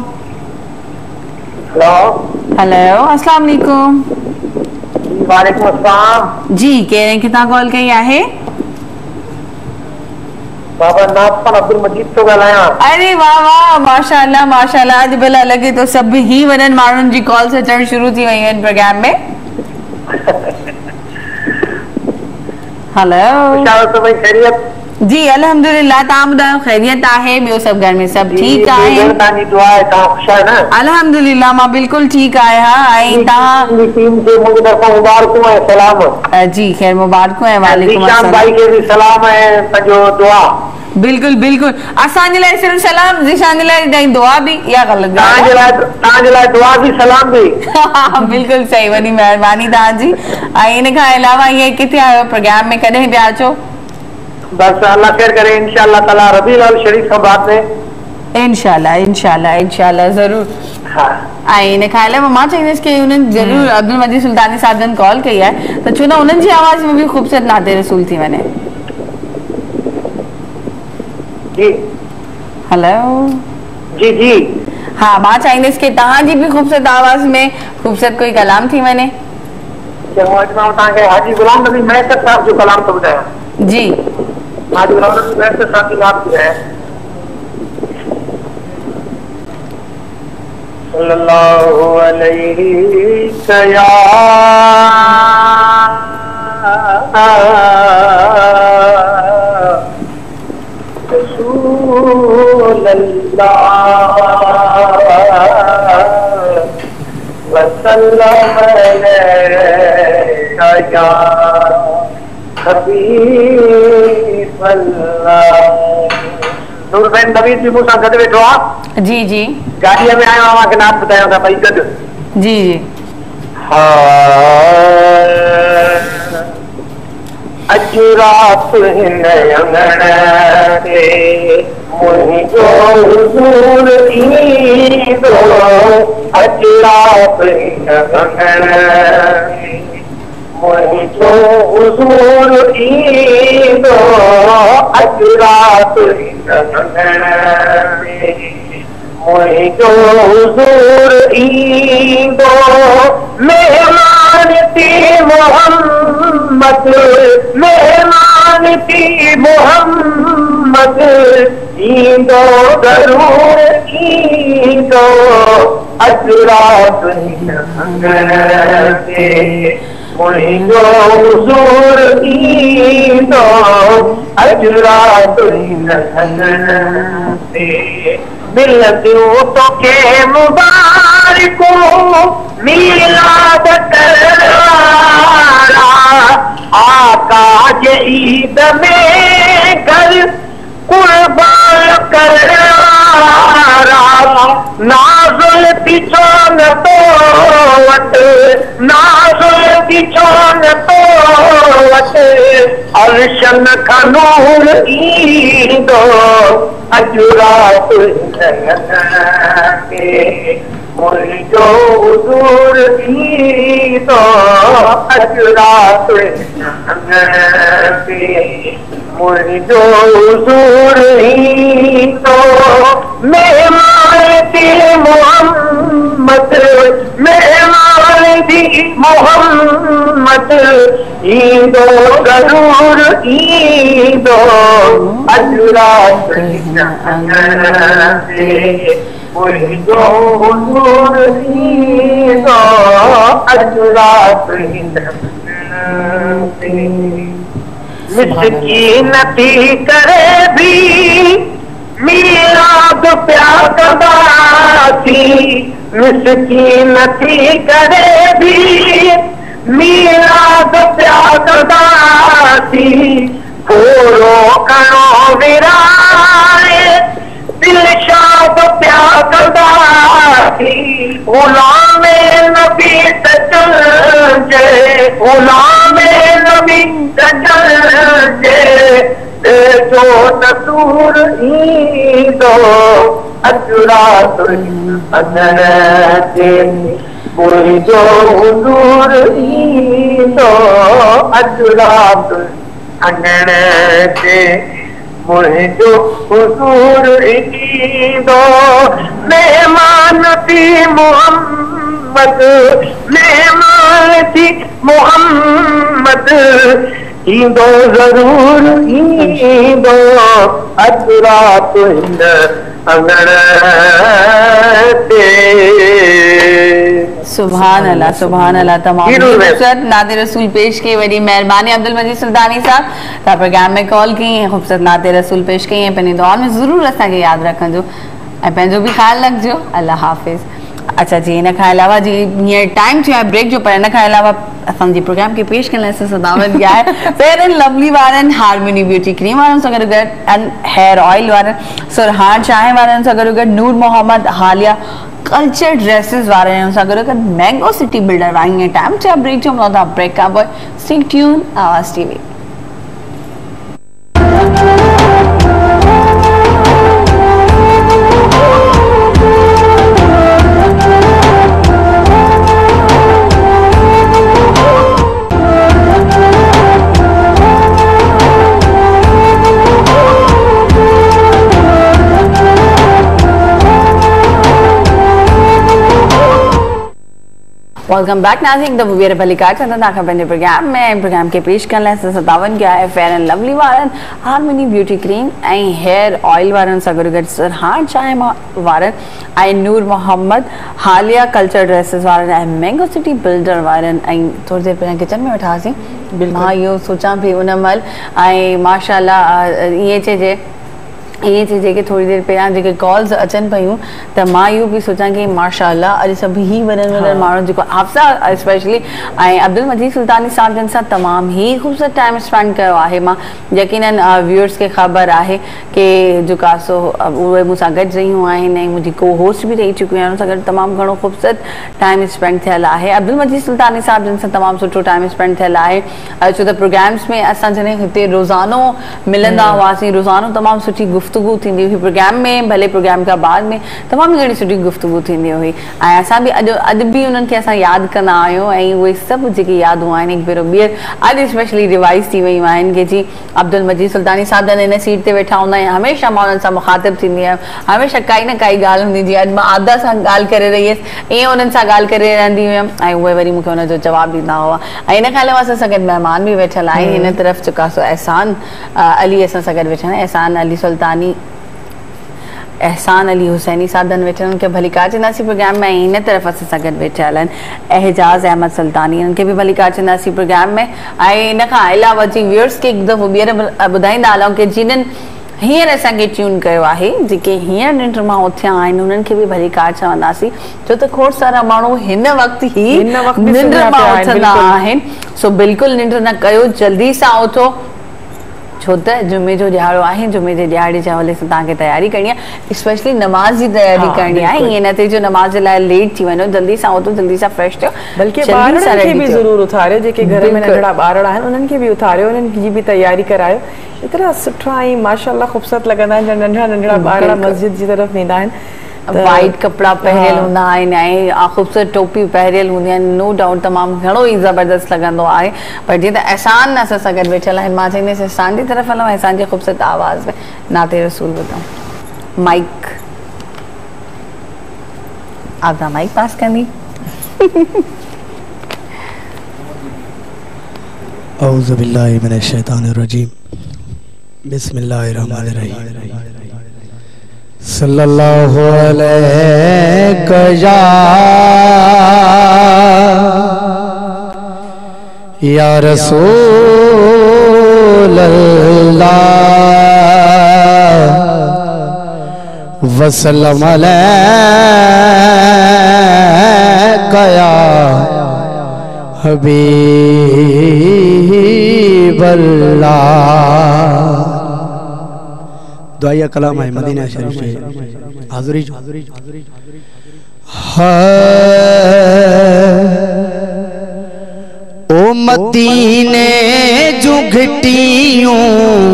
हेलो अस्सलाम वालेकुम। वालेकुम अस्सलाम जी, केरु आहिनि, किथां कॉल कई आहे? बाबा नाज़ अब्दुल मजीद थो ॻाल्हायां। अरे वाह वाह, माशाअल्लाह माशाअल्लाह, अॼु भला लॻे थो सभु ई वॾनि माण्हुनि जी कॉल्स अचणु शुरू थी वयूं आहिनि प्रोग्राम में। हेलो जी, अल्हम्दुलिल्लाह, तव्हां ॿुधायो ख़ैरियत आहे? ॿियो सभु घर में सभु ठीकु आहे? तव्हांजी दुआ आहे, तव्हां ख़ुशि आहियो न? अल्हम्दुलिल्लाह, मां बिल्कुलु ठीकु आहियां। ऐं तव्हां टीम खे मुंहिंजी तरफ़ां मुबारकूं ऐं सलाम। जी खैर, मुबारकूं ऐं वालेकुम अस्सलाम। भाई खे बि सलाम ऐं पंहिंजो दुआ। बिल्कुलु बिल्कुलु, असांजे लाइ सिर्फ़ु सलाम, ज़ीशान जे लाइ दुआ बि, इहा ग़लति तव्हांजे लाइ तव्हांजे लाइ दुआ बि सलाम बि। बिल्कुलु सही, वॾी महिरबानी तव्हांजी। ऐं इन खां अलावा ईअं किथे आहियो प्रोग्राम में, कॾहिं पिया अचो? बस अल्लाह खैर करे, इंशाअल्लाह ताला रबीउल अव्वल शरीफ खां बाद में इंशाअल्लाह इंशाअल्लाह इंशाअल्लाह ज़रूर। हाँ, ऐं इन खां अलावा मां चाहींदसि कि उन्हनि ज़रूर अब्दुल मजीद सुल्तानी साहब जन कॉल कई आहे, त छो न उन्हनि जी आवाज़ में बि ख़ूबसूरत नाते रसूल थी वञे। जी हेलो जी जी हाँ, मां चाहींदसि कि तव्हांजी बि ख़ूबसूरत आवाज़ में ख़ूबसूरत कोई कलाम थी वञे। चङो, अॼु मां तव्हांखे हाजी गुलाम नबी महतर साहब जो कलाम थो ॿुधायां। जी, हाजी गुलाम नबी महतर साहब जी नात ॿुधायां। सल्लल्लाहु अलैहि या रसूल अल्लाह वसल्लम अलैका या हबीब अल्लाह। नूर बहन नवीद जी मूंसां गॾु वेठो आहे। जी जी, गाॾीअ में आयो आहियां, मूंखे नात ॿुधायो था ॿई गॾु। जी जी। अॼु राति हिन अंगण ते मुंहिंजो हुज़ूर ईंदो, अॼु राति हिन अंगण ते मुंहिंजो हुज़ूर ईंदो, अॼु राति हिन अंगण ते मुंहिंजो हुज़ूर ईंदो। मेहमान थी मोहम्मद, मेहमान थी मोहम्मद ईंदो, ज़रूर ईंदो, अॼु राति हिन अंगण ते मुंहिंजो हुज़ूर ईंदो, अॼु राति हिन अंगण ते मिलंदियूं तोखे मुबारकूं मीलाद करवारा, आका जे ईद में घर कुर्बान करवारा, नाज़ुल थी छो न तो वट, नाज़ुल थी छो न तो वट, अर्शन खां नूर ईंदो, अॼु राति ते मुंहिंजो हुज़ूर ईंदो, अॼु राति ते मुंहिंजो हुज़ूर ईंदो। मेहमान थी मोहम्मद, मेहमान थी मोहम्मद ईंदो, ज़रूर ईंदो, अॼु राति ते मुंहिंजो हुज़ूर ईंदो, अॼु राति मिसकी नथी करे भी मीराद प्या कंदासी मिसकी नथी करे भी मीराद प्या कंदासी पूरो कणो विराए दिल शाद प्या कंदासी गुलामे नबी तचल जे गुलामे नबी तचल जे जो तसूर ईंदो अचुरा अदर ते मुंहिंजो हुजूर ईंदो अचुरा अनण ते मुंहिंजो हुजूर ईंदो मेहमान थी मोहम्मद मेहमान थी मोहम्मद ईंदो ज़रूर ईंदो अधु रात हिन अंगण ते सुभान अल्लाह सुभान अल्लाह तमाम खूबसूरत नाते रसूल पेश की वही मेहरबानी अब्दुल मजीद सुल्तानी साहब तव्हां प्रोग्राम में कॉल की खूबसूरत नाते रसूल पेश कई पंहिंजी दुआ में ज़रूर असांखे यादि रखिजो ऐं पंहिंजो बि ख्यालु रखिजो अल्लाह हाफ़िज़। अच्छा जी इन खां अलावा जी हींअर टाइम थियो आहे ब्रेक जो पर इन खां अलावा असांजे प्रोग्राम खे पेश करण लाइ असां सदावत कया आहे फेयर एंड लवली वारनि हार्मनी ब्यूटी क्रीम वारनि सां गॾु गॾु हेयर ऑयल वारनि सुरहान चांहि वारनि सां गॾु गॾु नूर मोहम्मद हालिया कल्चर ड्रेसेस वारनि सां गॾु गॾु मैंगो सिटी बिल्डर वारनि टाइम थियो आहे ब्रेक जो मिलंदो ब्रेक खां पोइ stay tune Awaz TV. Welcome back नाज़रीन द वीर भलीकार चंदा तव्हांखां पंहिंजे प्रोग्राम में प्रोग्राम खे पेश करण लाइ सदावन कया आहे फेयर एंड लवली वारनि हार्मनी ब्यूटी क्रीम ऐं हेयर ऑयल वारनि सां गॾु गॾु सुरहान चांहि वारनि ऐं नूर मोहम्मद हालिया कल्चर ड्रेसिस वारनि ऐं मैंगो सिटी बिल्डर वारनि ऐं थोरी देरि पहिरियां किचन में वेठा हुआसीं मां इहो सोचां पई उन महिल ऐं माशाल्लाह ईअं चइजे ईअं चइजे की थोरी देरि पहिरियां जेके कॉल्स अचनि पियूं त मां इहो पई सोचां की माशाल्लाह अॼु सभु ई वॾनि वॾनि माण्हुनि जेको हाफ़्ज़ा स्पेशली ऐं अब्दुल मजीद सुल्तानी साहिब जिन सां तमामु ई ख़ूबसूरत टाइम स्पेंड कयो आहे मां यकीनन व्यूअर्स खे ख़बर आहे की जेका सो उहे मूंसां गॾु रहियूं आहिनि ऐं मुंहिंजी को होस्ट बि रही चुकियूं आहिनि उन सां गॾु तमामु घणो ख़ूबसूरत टाइम स्पेंड थियल आहे अब्दुल मजीद सुल्तानी साहिब जिन सां तमामु सुठो टाइम स्पेंड थियल आहे छो त प्रोग्राम्स में असां जॾहिं हिते रोज़ानो मिलंदा हुआसीं रोज़ानो तमामु सुठी गुफ्तगू थींदी हुई प्रोग्राम में भले प्रोग्राम खां बाद में तमामु घणी सुठी गुफ्तगू थींदी हुई ऐं असां बि अॼु अॼु बि उन्हनि खे असां यादि कंदा आहियूं ऐं उहे सभु जेके यादूं आहिनि हिकु भेरो ॿीहर अॼु स्पेशली रिवाइज़ थी वियूं आहिनि की जी अब्दुल मजीद सुल्तानी साहिब जन हिन सीट ते वेठा हूंदा आहिनि हमेशह मां उन्हनि सां मुखातिब थींदी आहियां हमेशह काई न काई ॻाल्हि हूंदी जीअं अॼु मां आदा सां ॻाल्हि करे रही हुयसि ईअं उन्हनि सां ॻाल्हि करे रहंदी हुयमि ऐं उहे वरी मूंखे हुनजो जवाबु ॾींदा हुआ ऐं हिन खां अलावा असां सां गॾु महिमान बि वेठल आहिनि हिन तरफ़ चुका सो एहसान अली असां सां गॾु वेठा आहिनि एहसान अली सुल्तानी एहसान अली हुसैनी साहब जन वेठल उनखे भलीकार चवंदासीं प्रोग्राम में हिन तरफ़ असां सां गॾु वेठल आहिनि एहजाज़ अहमद सुल्तानी उनखे बि भलीकार चवंदासीं प्रोग्राम में ऐं हिन खां अलावा जी व्यूअर्स खे हिकु दफ़ो ॿीहर ॿुधाईंदा हलूं की जिन्हनि हींअर असांखे ट्यून कयो आहे जेके हींअर निंड मां उथिया आहिनि उन्हनि खे बि भलीकार चवंदासीं छो त खोड़ सारा माण्हू हिन वक़्तु ई निंड मां उथंदा आहिनि सो बिल्कुलु निंड न कयो जल्दी सां उथो छो त जुमे जो ॾियारो आहे जुमे जे ॾियारे जे हवाले सां तव्हांखे तयारी करणी आहे स्पेशली नमाज़ जी तयारी करणी आहे ईअं न थिए जो नमाज़ जे लाइ लेट थी वञो जल्दी सां उथो जल्दी सां फ्रेश थियो बल्कि ॿारनि खे बि ज़रूरु उथारियो जेके घर में नंढड़ा ॿार आहिनि उन्हनि खे बि उथारियो उन्हनि जी बि तयारी करायो एतिरा सुठा ऐं माशाल्लाह ख़ूबसूरत लॻंदा आहिनि नंढड़ा नंढड़ा ॿार मस्जिद जी तरफ़ वेंदा आहिनि वाइट कपड़ा पहरियल हूंदा आहिनि ऐं ख़ूबसूरत टोपियूं पहरियल हूंदियूं आहिनि नो डाउट तमामु घणो ई ज़बरदस्त लॻंदो आहे पर जीअं त एहसान असां सां गॾु वेठल आहिनि मां चवंदसि एहसान जी तरफ़ हलूं एहसान जी ख़ूबसूरत आवाज़ में नाते रसूल ॿुधूं माइक आपदा माइक पास कंदी औज़ु बिल्लाहि मिनश शैतानिर रजीम बिस्मिल्लाहिर रहमानिर रहीम सल्लल्लाहु अलैहि या रसूल अल्लाह वसल्लम अलैका या हबीब अल्लाह। दुआया कलाम है मदीना शरीफ से हाज़िरी जो ओ मदीने जुगटियों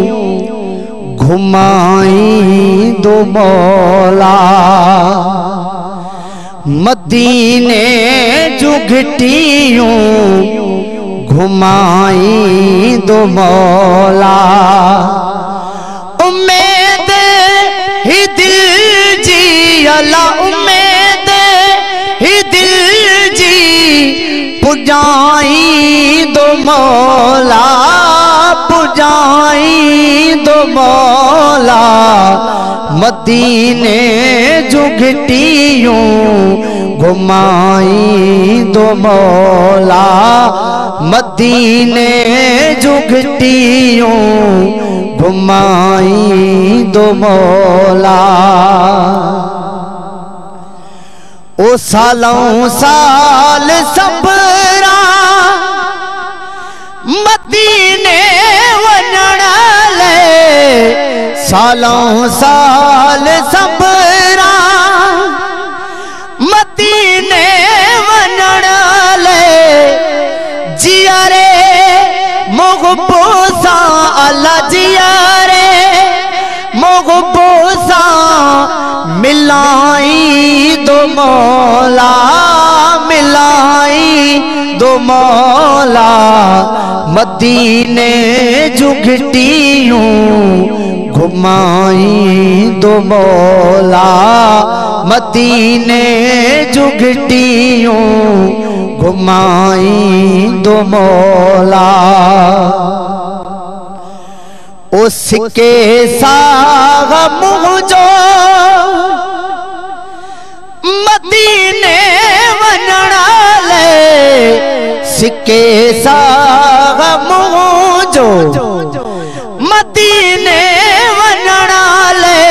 घुमाई दो मौला, मदीने जुगटियों घुमाई दो मौला। उम्मीद ही दिल जी अला, उम्मीद ही दिल जी पुजाई दो मौला, पुजाई दो मौला। मदीने जुगटियों घुमाई दो मौला, मदीने जुगटियों घुमाई दो मौला। ओ सालों साल सबरा मदीने वञण ले, सालों साल सबरा मदीने वञण ले। जियारे मोहब्बोसा अल्लाह, जियारे मोहब्बोसा मिलाई दो मौला, मिलाई दो मौला। मदीने जुगटियों घुमाई दो मौला, मदीने जुगटियों घुमाई दो मौला। उसके साग मुझो मदीने वञण ले, सिके साग मुझो मदीने वञण ले।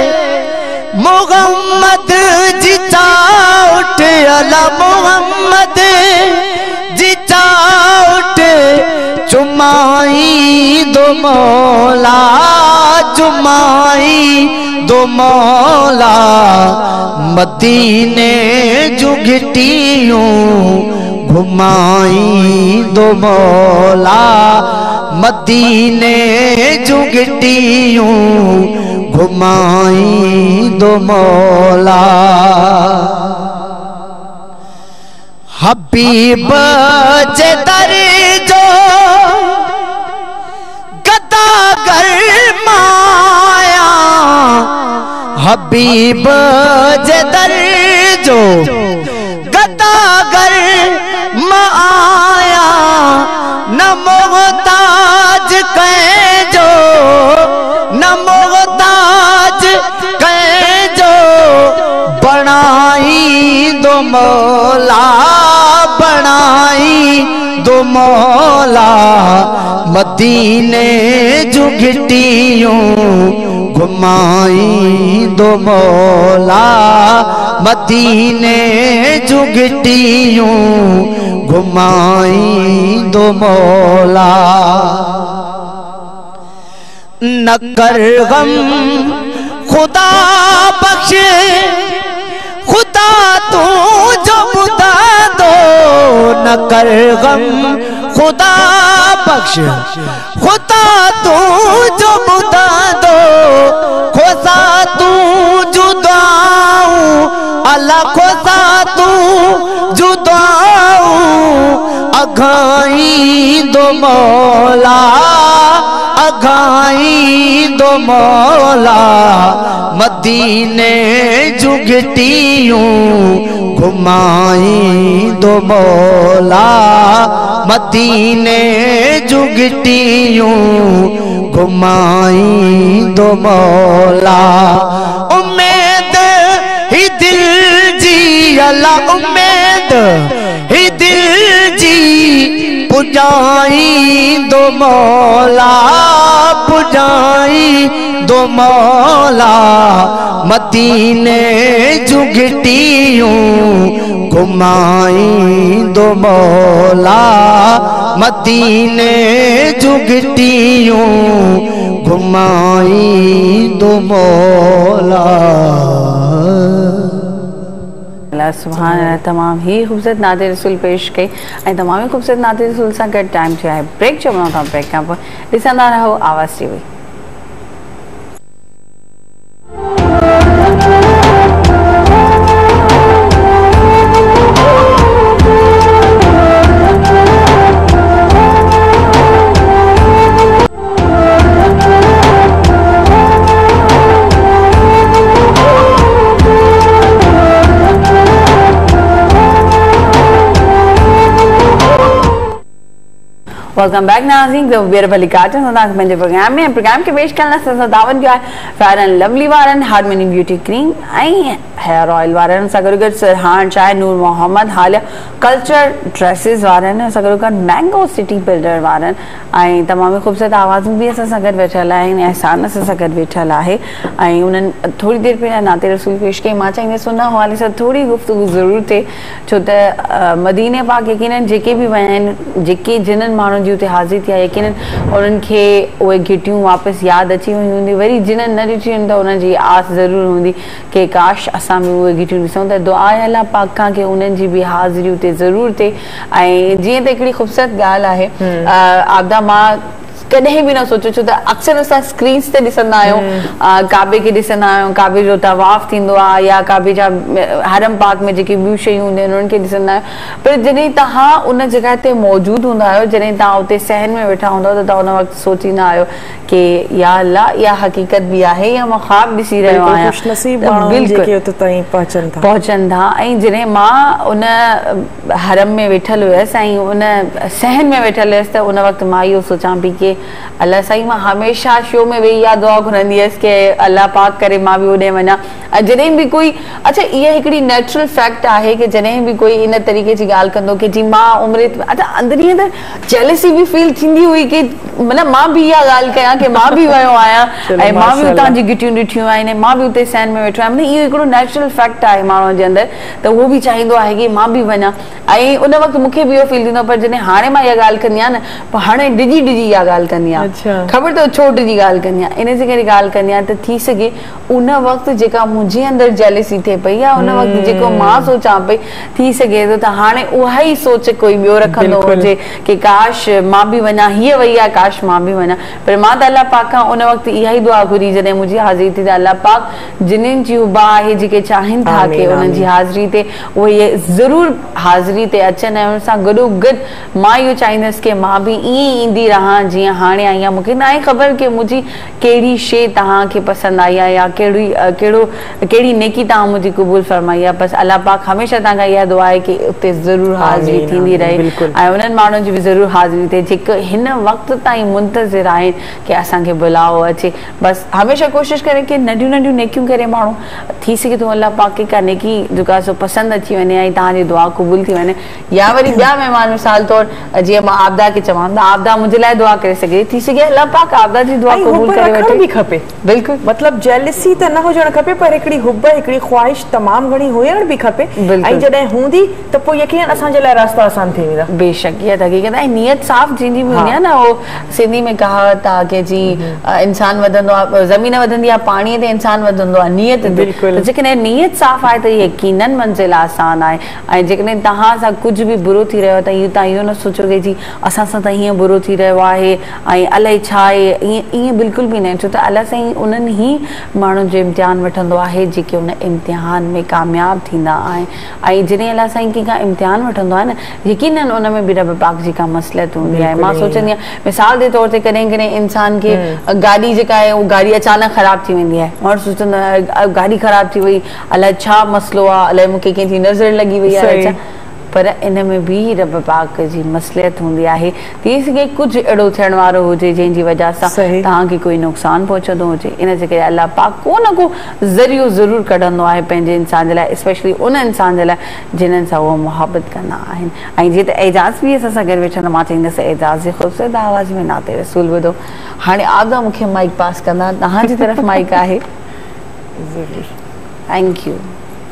मोहम्मद जी चाउठ अला, मोहम्मद जी चाउठ चुमाई दो मौला, चुमाई दो मौला। मदीने जुगटियों घुमाई दो मौला, मदीने जुगटियों घुमाई दो मौला। हबीब जे दर जो गदागर माया, हबीब जे दर जो गदागर माया। न मोहताज कह जो, न मोहताज कह जो बनाई दो मौला, बनाई दो मौला। मदीने जुगटियों घुमाई दो मौला, मदीने जुगटियों घुमाई दो मौला। न कर गम खुदा बख्श, खुदा तू जो बुता दो। न कर गम खुदा बख्श, खुदा तू जो बुता दो। खुदा तू जुदाऊं अल्लाह, खुदा तू जुदाऊं अघाई दो मौला, अघाई दो मौला। मदीने जुगटियों घुमाई दो मौला, मदीने जुगटियों घुमाई दो मौला। उम्मीद ही दिल जी अल्लाह, उम्मीद ही दिल जी जाई दो मौला पुजाई दो मौला मदीने जुगटियूं घुमाई दो मौला मदीने जुगटियूं घुमाई दो मौला। सुभान अल्लाह। तमाम ही खूबसूरत नाते रसूल पेश कई ऐं तमाम ही खूबसूरत नाते रसूल सां गॾु टाइम थियो आहे ब्रेक जो। वञूं था ब्रेक खां पोइ ॾिसंदा रहो आवाज़ टीवी। वेलकम बैक नाज़रीन। तो बेर भली काटन होता है पंजे प्रोग्राम में प्रोग्राम के पेश करना से दावन जो है फेयर एंड लवली वारन हार्मनी ब्यूटी क्रीम आई हेयर ऑयल वारन सगरगर सरहान चाय नूर मोहम्मद हालिया कल्चर ड्रेसेस वारन सगरगर मैंगो सिटी बिल्डर वारन आई तमाम खूबसूरत आवाज़ूं भी असां सां गॾु वेठल आहिनि एहसान असां सां गॾु वेठल आहे ऐं उन्हनि थोड़ी देर पहिरियां नाते रसूल पेश कई। मां चाहींदसि उन हवाले सां थोड़ी गुफ़्तगू ज़रूरु थिए छो त मदीने पाक यकीनन जेके बि विया आहिनि जेके जिन्हनि माण्हुनि जी उते हाज़िर थिया यकीनन उन्हनि खे उहे घिटियूं वापसि यादि अची वई हूंदी। वरी जिन्हनि न ॾिठियूं आहिनि त उन्हनि जी आस ज़रूरु हूंदी कि काश असां बि उहे घिटियूं ॾिसूं त दुआ आहे अल्लाह पाक खां कि उन्हनि जी बि हाज़िरी उते ज़रूरु थिए। ऐं जीअं त हिकिड़ी ख़ूबसूरत ॻाल्हि आहे आबदा मां कॾहिं बि न सोचो छो त अक्सर असां स्क्रीन्स ते ॾिसंदा आहियूं काबे खे ॾिसंदा आहियूं काबे जो तवाफ़ थींदो आहे या काबे जा हरम पाक में जेके ॿियूं शयूं हूंदियूं आहिनि उन्हनि खे ॾिसंदा आहियूं पर जॾहिं तव्हां उन जॻह ते मौजूदु हूंदा आहियो जॾहिं तव्हां उते सहन में वेठा हूंदा त तव्हां उन वक़्तु सोचींदा आहियो कि या अल्लाह इहा हक़ीक़त बि आहे या मां ख़्वाब ॾिसी रहियो आहियां पहुचनि था। ऐं जॾहिं मां उन हरम में वेठल हुयसि ऐं उन सहन में वेठल हुयसि त उन वक़्तु मां इहो सोचां पई कि अल्लाह साईं मां हमेशह शो में वेही इहा दुआ घुरंदी हुयसि कि अल्लाह पाक करे मां बि होॾे वञा। जॾहिं बि कोई अच्छा इहा हिकिड़ी नेचुरल फैक्ट आहे कि जॾहिं बि कोई इन तरीक़े जी ॻाल्हि कंदो कि जी मां उमिरि अच्छा अंदरि त जेलसी बि फील थींदी हुई कि मतिलबु मां बि इहा ॻाल्हि कयां कि मां बि वियो आहियां ऐं मां बि उतां जी गिटियूं ॾिठियूं आहिनि मां बि उते सहन में वेठो आहियां। इहो हिकिड़ो नेचुरल फैक्ट आहे माण्हुनि जे अंदरि त उहो बि चाहींदो आहे कि मां बि वञा ऐं उन वक़्तु मूंखे बि इहो फील थींदो पर जॾहिं हाणे मां इहा ॻाल्हि कंदी आहियां न पोइ हाणे डिॼी डिॼी इहा ॻाल्हि कंदी आहियां ख़बर अथव छो डिॼी ॻाल्हि कंदी आहियां इन जे करे ॻाल्हि कंदी आहियां त थी सघे उन वक़्तु जेका मुंहिंजे अंदरि जेलसी थिए पई या उन वक़्तु जेको मां सोचां पई थी सघे थो त हाणे उहा ई सोच कोई ॿियो रखंदो हुजे कि काश मां बि वञा हीअ वई आहे काश मां बि वञा पर मां त अल्लाह पाक खां उन वक़्तु इहा ई दुआ घुरी जॾहिं मुंहिंजी हाज़िरी थी त अल्लाह पाक जिन्हनि जी उबा आहे जेके चाहिनि था कि उन्हनि जी हाज़िरी ते उहे ज़रूरु हाज़िरी ते अचनि ऐं उन सां गॾो गॾु मां इहो चाहींदसि कि मां बि ईअं ई ईंदी रहां जीअं हाणे आई आहियां। मूंखे न आहे ख़बर कि मुंहिंजी कहिड़ी शइ तव्हांखे पसंदि आई आहे या कहिड़ी कहिड़ो कहिड़ी नेकी तव्हां मुंहिंजी क़बूल फरमाई आहे बसि अल्लाह पाक हमेशह तव्हांखां इहा दुआ आहे कि उते ज़रूरु हाज़िरी थींदी रहे ऐं उन्हनि माण्हुनि जी बि ज़रूरु हाज़िरी थिए जेके हिन वक़्त ताईं मुंतज़िर आहिनि कि असांखे बुलाओ अचे। बसि हमेशह कोशिशि करे कि नंढियूं नंढियूं नेकियूं करे माण्हू थी सघे थो अल्लाह पाक खे का नेकी जेका सो पसंदि अची वञे ऐं तव्हांजी दुआ क़बूल थी वञे। या वरी ॿिया महिमान मिसाल तौरु जीअं मां आबदा खे चवां त आबदा मुंहिंजे लाइ दुआ करे सघे थी सघे अल्लाह पाक आबदा जी दुआ क़बूल करे वठे बि खपे बिल्कुलु मतिलबु जेलसी त न हुजणु खपे पर हिकिड़ी हुब हिकिड़ी ख़्वाहिश तमामु घणी हुजण बि खपे ऐं जॾहिं हूंदी त पोइ यकीन असांजे लाइ रास्ता आसान थी वेंदा। बेशक इहा हक़ीक़त ऐं नियत साफ़ जंहिंजी बि हूंदी आहे न उहो सिंधी में कहावत आहे कि जी इंसान वधंदो आहे ज़मीन वधंदी आहे पाणीअ ते इंसान वधंदो आहे नियत ते जेकॾहिं नियत साफ़ आहे त यकीनन मंज़िल आसान आहे ऐं जेकॾहिं तव्हां सां कुझु बि बुरो थी रहियो आहे त इहो तव्हां इहो न सोचो कि जी असां सां त हीअं बुरो थी रहियो आहे ऐं अलाए छा आहे ईअं ईअं बिल्कुलु बि न छो त अलाह साईं उन्हनि ई माण्हुनि जो इम्तिहान वठंदो आहे जेके उन इम्तिहान में कामयाबु थींदा आहिनि ऐं जॾहिं अलाह साईं कंहिंखां इम्तिहान वठंदो आहे न यकीनन उन में बि रब पाक जी का मसलियत हूंदी आहे। मां सोचंदी आहियां मिसाल जे तौर ते कॾहिं कॾहिं इंसान खे गाॾी जेका आहे उहा गाॾी अचानक ख़राबु थी वेंदी आहे माण्हू सोचंदो आहे गाॾी ख़राबु थी वई अलाए छा मसइलो आहे अलाए मूंखे कंहिंजी नज़र लॻी वई आहे पर इन में भी रब पाक जी मसलियत हूंदी आहे। थी सघे कुछ अड़ो थियण वारो हुजे जंहिंजी वजह सां तव्हांखे कोई नुक़सान पहुचंदो हुजे, इन जे करे अल्लाह पाक को न को ज़रियो ज़रूर कढंदो आहे पंहिंजे इंसान जे लाइ, स्पेशली उन इंसान जे लाइ जिन्हनि सां उहो मोहब्बत कंदा आहिनि। ऐं जीअं त एजाज़ बि असां सां गॾु वेठा, मां चईंदसि एजाज़ जे ख़ूबसूरत आवाज़ में नाते रसूल ॿुधो। हाणे आदा मूंखे माइक पास कंदा, तव्हांजी तरफ़ माइक आहे। ज़रूर, थैंक यू।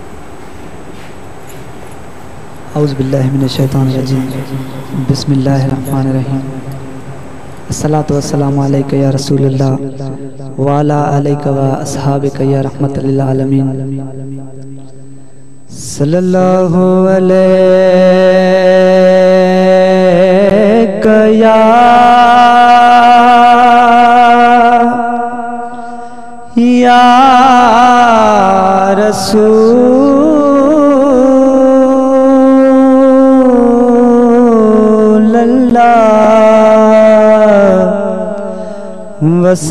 औज़ु बिल्लाहि मिनश शैतानिर रजीम, बिस्मिल्लाहिर रहमानिर रहीम। अस्सलातु वस्सलामु अलैका या रसूलल्लाह व अला अलैका व अस्हाबिका या रहमतल लिल आलमीन। सल्लल्लाहु अलैका या या रसूल अल्लाह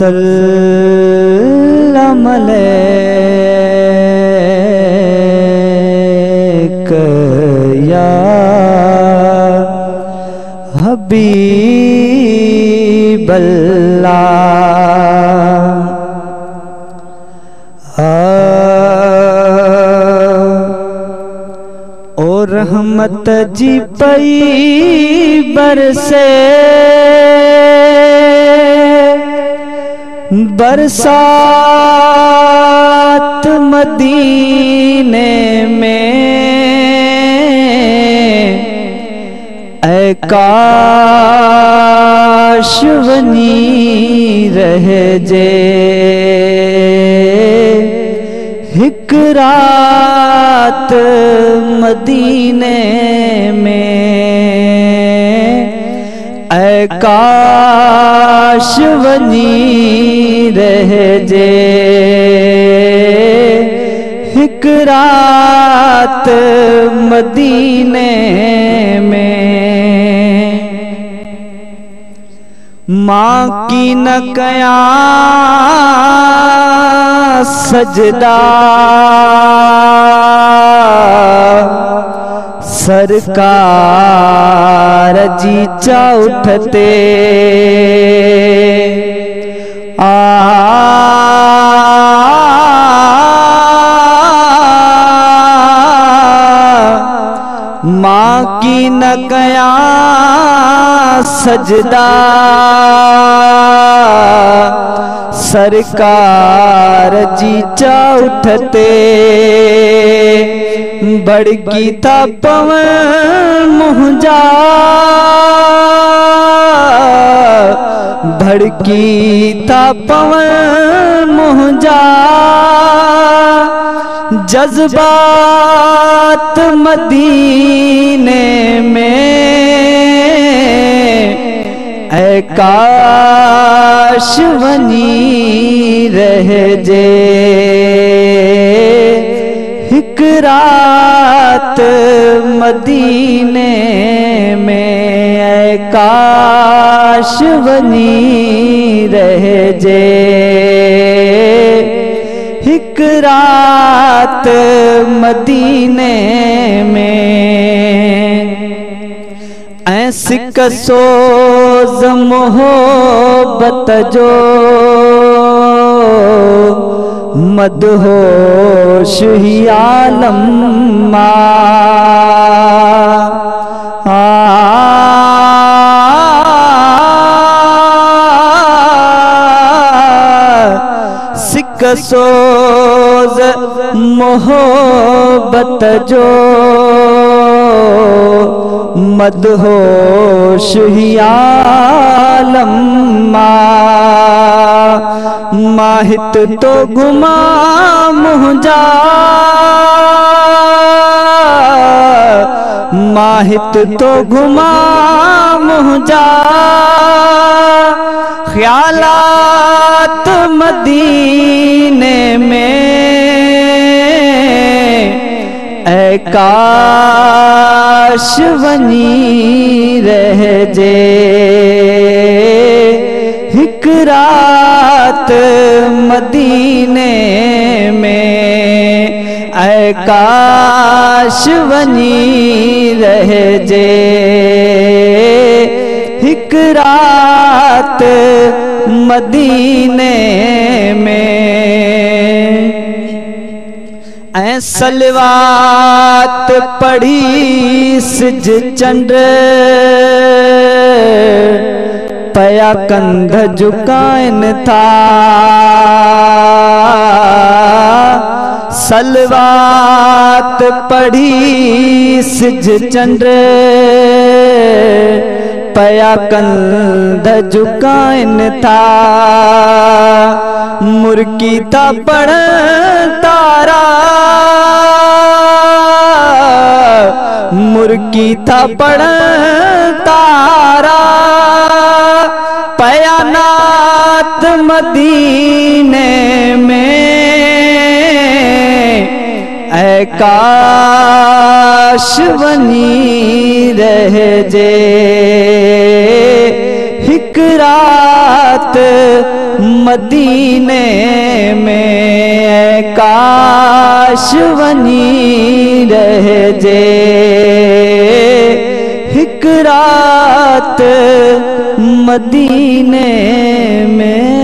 वसल्लम अलैका या हबीब अल्लाह। ओ रहमत जी पई बरसे बरसात मदीने में, ऐ काश वनी रह जे हिक रात मदीने में, ऐ काश वनी रह जे हिक रात मदीने में। माँ की न कया सजदा सरकार जी चा उठते, आ माँ की न कया सजदा सरकार जी चा उठते, बड़की था पवन मुंजा भड़की था पवन मुंजा, जज्बात मदीने में, ऐ काश वनी रह जे हिक रात मदीने में, ऐ काश वनी रह जे हिक रात मदीने में। ऐं सिक सोज़ मोहब्बत जो मदहोश ही आलम सिक सोज़ मोहब्बत जो मदहोश ही आलम माहित तो गुमा मुंजा माहित तो गुमा मुंजा, ख्यालात मदीने में, ऐ काश वनी रह जे हिक रात मदीने में, ऐ काश वनी रहजे हिक रात मदीने में ऐ सलवात पढ़ी सिज चंड पया कंध झुकाइन था सलवात पढ़ी सिज चंड पया कंध झुकाइन था मुर्की था पढ़ तारा मुर्की था पढ़ तारा पया नात मदीने में ऐ काश वनी रहजे हिक रात मदीने में ऐ काश वनी रहजे हिक रात मदीने में।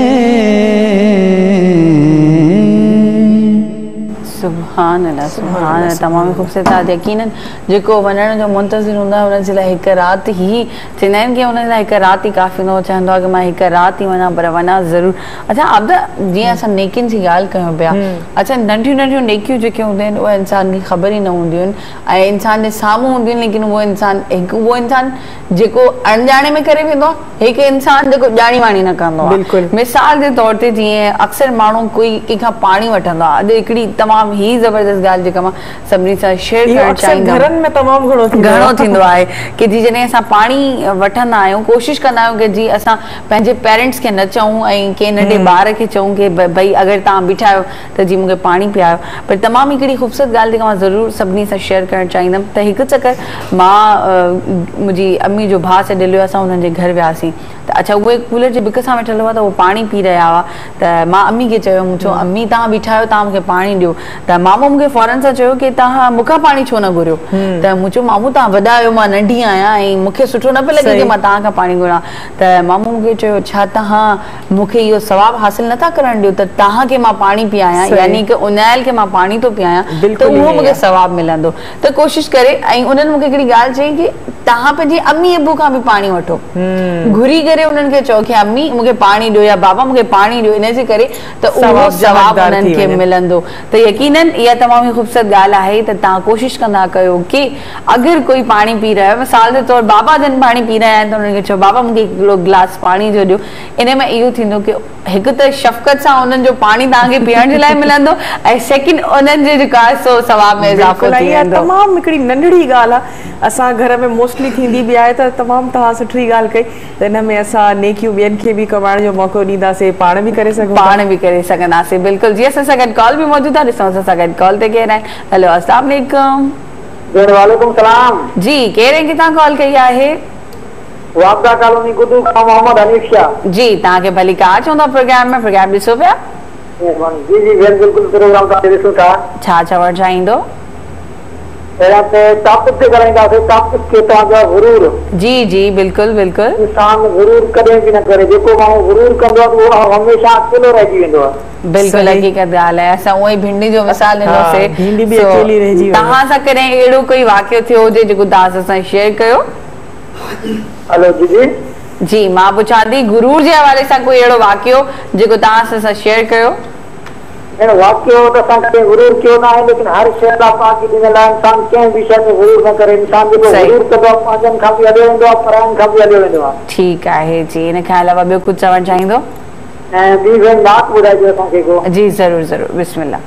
सुभान अल्लाह सुभान अल्लाह तमाम खूबसूरत आहे। यकीनन जेको वञण जो मुंतज़िर हूंदो आहे उन जे लाइ हिकु राति ई चवंदा आहिनि कि उन लाइ हिकु राति ई काफ़ी हूंदो चवंदो आहे कि मां हिकु राति ई वञा पर वञा ज़रूरु। अच्छा आबदा जीअं असां नेकियुनि जी ॻाल्हि कयूं पिया अच्छा नंढियूं नंढियूं नेकियूं जेके हूंदियूं आहिनि उहे इंसान खे ख़बर ई न हूंदियूं आहिनि ऐं इंसान जे साम्हूं हूंदियूं आहिनि लेकिन उहो इंसान हिकु उहो इंसान जेको अणॼाणे में करे वेंदो आहे हिकु इंसान जेको ॼाणी वाणी न कंदो आहे। मिसाल जे तौर ते जीअं अक्सर माण्हू कोई कंहिंखां पाणी वठंदो आहे अॼु हिकिड़ी तमामु ई ज़बरदस्त ॻाल्हि जेका मां सभिनी सां शेयर करणु चाहींदमि घरनि में तमामु घणो घणो थींदो आहे कि जी जॾहिं असां पाणी वठंदा आहियूं कोशिशि कंदा आहियूं कि जी असां पंहिंजे पेरेंट्स खे न चऊं ऐं कंहिं नंढे ॿार खे चऊं कि भई अगरि तव्हां बीठा आहियो त जी मूंखे पाणी पीआरियो पर तमामु हिकिड़ी ख़ूबसूरत ॻाल्हि जेका मां ज़रूरु सभिनी सां शेयर करणु चाहींदमि त हिकु चकर मां मुंहिंजी अम्मी जो भाउ छॾे लियो असां हुननि जे घर वियासीं त अच्छा उहे कूलर जे बिक सां वेठल हुआ त उहो पाणी पी रहिया हुआ त मां अम्मी खे चयो मूं चयो अम्मी तव्हां बीठा आहियो तव्हां मूंखे पाणी ॾियो त मामो मूंखे फौरन सां चयो कि तव्हां मूंखां पाणी छो न घुरियो त मूं चयो मामू तव्हां वॾा आहियो मां नंढी आहियां ऐं मूंखे सुठो न पियो लॻे कि मां तव्हां खां पाणी घुरां त मामू मूंखे चयो छा तव्हां मूंखे इहो सवाबु हासिल नथा करणु ॾियो त तव्हांखे मां पाणी पीआरियां यानी कि उन्याल खे मां पाणी थो पीआरियां त उहो मूंखे सवाबु मिलंदो त कोशिशि करे ऐं उन्हनि मूंखे हिकिड़ी ॻाल्हि चई कि तव्हां पंहिंजी अम्मी अबू खां बि पाणी वठो घुरी करे उन्हनि खे चओ कि अम्मी मूंखे पाणी ॾियो या बाबा मूंखे पाणी ॾियो इन जे करे त उहो सवाबु उन्हनि खे मिलंदो त यकीनन इहा तमामु ख़ूबसूरत ॻाल्हि आहे त तव्हां कोशिशि कंदा कयो कि अगरि कोई पाणी पी रहियो आहे मिसाल जे तौरु बाबा जन पाणी पी रहिया आहिनि त उन्हनि खे चओ बाबा मूंखे हिकिड़ो गिलास पाणी जो ॾियो इन में इहो थींदो कि हिकु त शफ़क़त सां उन्हनि जो पाणी तव्हांखे पीअण जे लाइ मिलंदो ऐं सेकेंड उन्हनि जे जेको आहे सो सवाब में इज़ाफ़ो थी वेंदो। तमामु हिकिड़ी नंढड़ी ॻाल्हि आहे असां घर में मोस्टली थींदी बि आहे त तमामु तव्हां सुठी ॻाल्हि कई त हिन में असां नेकियूं ॿियनि खे बि कमाइण जो मौक़ो ॾींदासीं पाण बि करे सघूं पाण बि करे सघंदासीं बिल्कुलु जी असां सां गॾु कॉल बि मौजूदु आहे ॾिसूं असां सां गॾु कॉल ते केरु आहिनि हेलो अस्सलाम वालेकुम वालेकुम सलाम जी केरु आहिनि किथां कॉल कई आहे वापदा कॉलोनी गुदू खां मोहम्मद हनीफ शाह जी तव्हांखे भली कार चवंदा प्रोग्राम में प्रोग्राम ॾिसो पिया जी जी बिल्कुलु प्रोग्राम तव्हां ॾिसो था छा चवणु चाहींदो पहिरियां त ताक़त ते कराईंदासीं ताक़त खे तव्हांजा गुरूर जी जी बिल्कुलु बिल्कुलु इंसान गुरूर कॾहिं बि न करे जेको माण्हू गुरूर कंदो आहे त उहो हमेशह अकेलो रहिजी वेंदो आहे बिल्कुलु हक़ीक़त ॻाल्हि आहे असां उहो ई भिंडी जो मिसाल ॾिनोसीं तव्हां सां कॾहिं अहिड़ो कोई वाक़ियो थियो हुजे जेको तव्हां सां शेयर कयो हेलो जी जी जी मां पुछां थी गुरूर जे हवाले सां कोई अहिड़ो वाक़ियो जेको तव्हां सां शेयर कयो वाक़ियो त असां कॾहिं गुरूर कयो न आहे लेकिन हर शइ लाइ पाकी ॾिनल आहे इंसान कंहिं बि शइ में गुरूर न करे इंसान जेको गुरूर कंदो आहे पंहिंजनि खां बि हलियो वेंदो आहे परायनि खां बि हलियो वेंदो आहे ठीकु आहे जी इन खां अलावा ॿियो कुझु चवणु चाहींदो ऐं ॿी भेण नात ॿुधाइजो असांखे को जी ज़रूरु ज़रूरु बिस्मिल्लाह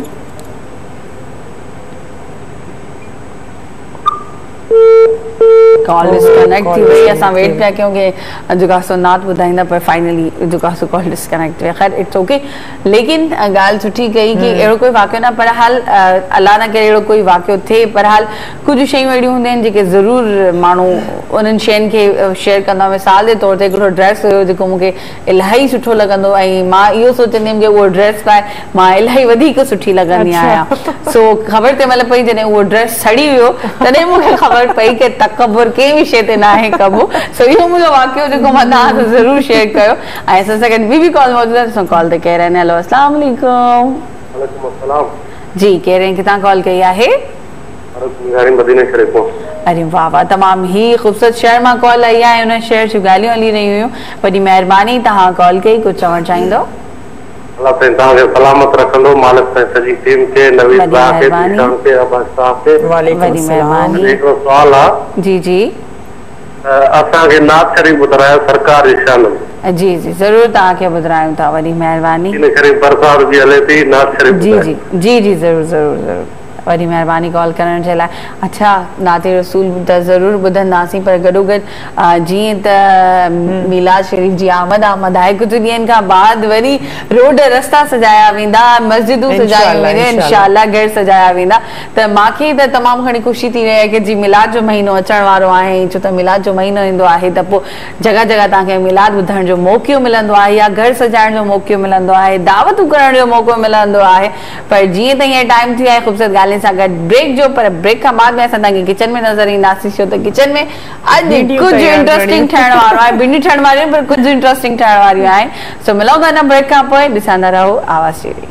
थैंक यू कॉल डिस्कनेक्ट थी वई असां वेट पिया कयूं कि जेका सो नात ॿुधाईंदा पर फाइनली जेका सो कॉल डिस्कनेक्ट थी वई ख़ैर इट्स ओके लेकिन ॻाल्हि सुठी कई कि अहिड़ो कोई वाक़ियो न पर हाल अलाह न करे अहिड़ो कोई वाक़ियो थिए पर हाल कुझु शयूं अहिड़ियूं हूंदियूं आहिनि जेके ज़रूरु माण्हू उन्हनि शयुनि खे शेयर कंदा मिसाल जे तौर ते हिकिड़ो ड्रेस हुयो जेको मूंखे इलाही सुठो लॻंदो ऐं मां इहो सोचंदी हुयमि कि उहो ड्रेस पाए मां इलाही वधीक सुठी लॻंदी आहियां सो ख़बर तंहिं महिल पई जॾहिं उहो ड्रेस सड़ी वियो तॾहिं मूंखे ख़बर पई कि तकबुर कंहिं बि शइ ते न आहे कबो सो इहो मुंहिंजो वाक़ियो जेको मां तव्हां सां ज़रूरु शेयर कयो ऐं असां सां गॾु ॿी बि कॉल मौजूदु आहे असां कॉल ते केरु आहिनि हेलो अस्सलाम वालेकुम वालेकुम अस्सलाम जी केरु आहिनि किथां कॉल कई आहे मदीना शरीफ अरे वाह वाह तमामु ही ख़ूबसूरत शहर मां कॉल आई आहे हुन शहर जूं ॻाल्हियूं हली रहियूं हुयूं वॾी महिरबानी तव्हां कॉल कई कुझु चवणु चाहींदो अल्लाह ताईं तव्हांखे सलामत रखंदो मालिक ताईं सॼी टीम खे नवीद भाउ खे निशान खे अब्बास साहब खे वालेकुम अस्सलाम हिकिड़ो सुवाल आहे जी जी असांखे नात शरीफ ॿुधायो सरकार जी शान जी जी ज़रूरु तव्हांखे ॿुधायूं था वॾी महिरबानी इन शरीफ बरसात जी हले थी नात शरीफ जी जी जी जी ज़रूरु ज़रूरु ज़रूरु वॾी महिरबानी कॉल करण जे लाइ अच्छा नाते रसूल त ज़रूरु ॿुधंदासीं पर गॾोगॾु जीअं त मीलाद शरीफ़ जी आमद आमद आहे कुझु ॾींहंनि खां बाद वरी रोड रस्ता सजाया वेंदा मस्जिदूं सजायूं वेंदियूं इंशाअल्लाह घर सजाया वेंदा त मूंखे त तमामु घणी ख़ुशी थी रही आहे कि जी मिलाद जो महीनो अचण वारो आहे छो त मिलाद जो महीनो ईंदो आहे त पोइ जॻह जॻह तव्हांखे मिलाद ॿुधण जो मौक़ो मिलंदो आहे या घर सजाइण जो मौक़ो मिलंदो आहे दावतूं करण जो मौक़ो मिलंदो आहे पर जीअं त हींअर टाइम थी आहे ख़ूबसूरत ॻाल्हि सां गॾु ब्रेक जो पर ब्रेक खां बाद में असां तव्हांखे किचन में नज़र ईंदासीं छो त किचन में अॼु कुझु इंट्रेस्टिंग ठहण वारो आहे भिंडी ठहण वारियूं पर कुझु इंट्रेस्टिंग ठहण वारियूं आहिनि सो मिलूं था हिन ब्रेक खां पोइ ॾिसंदा रहो आवाज़ टीवी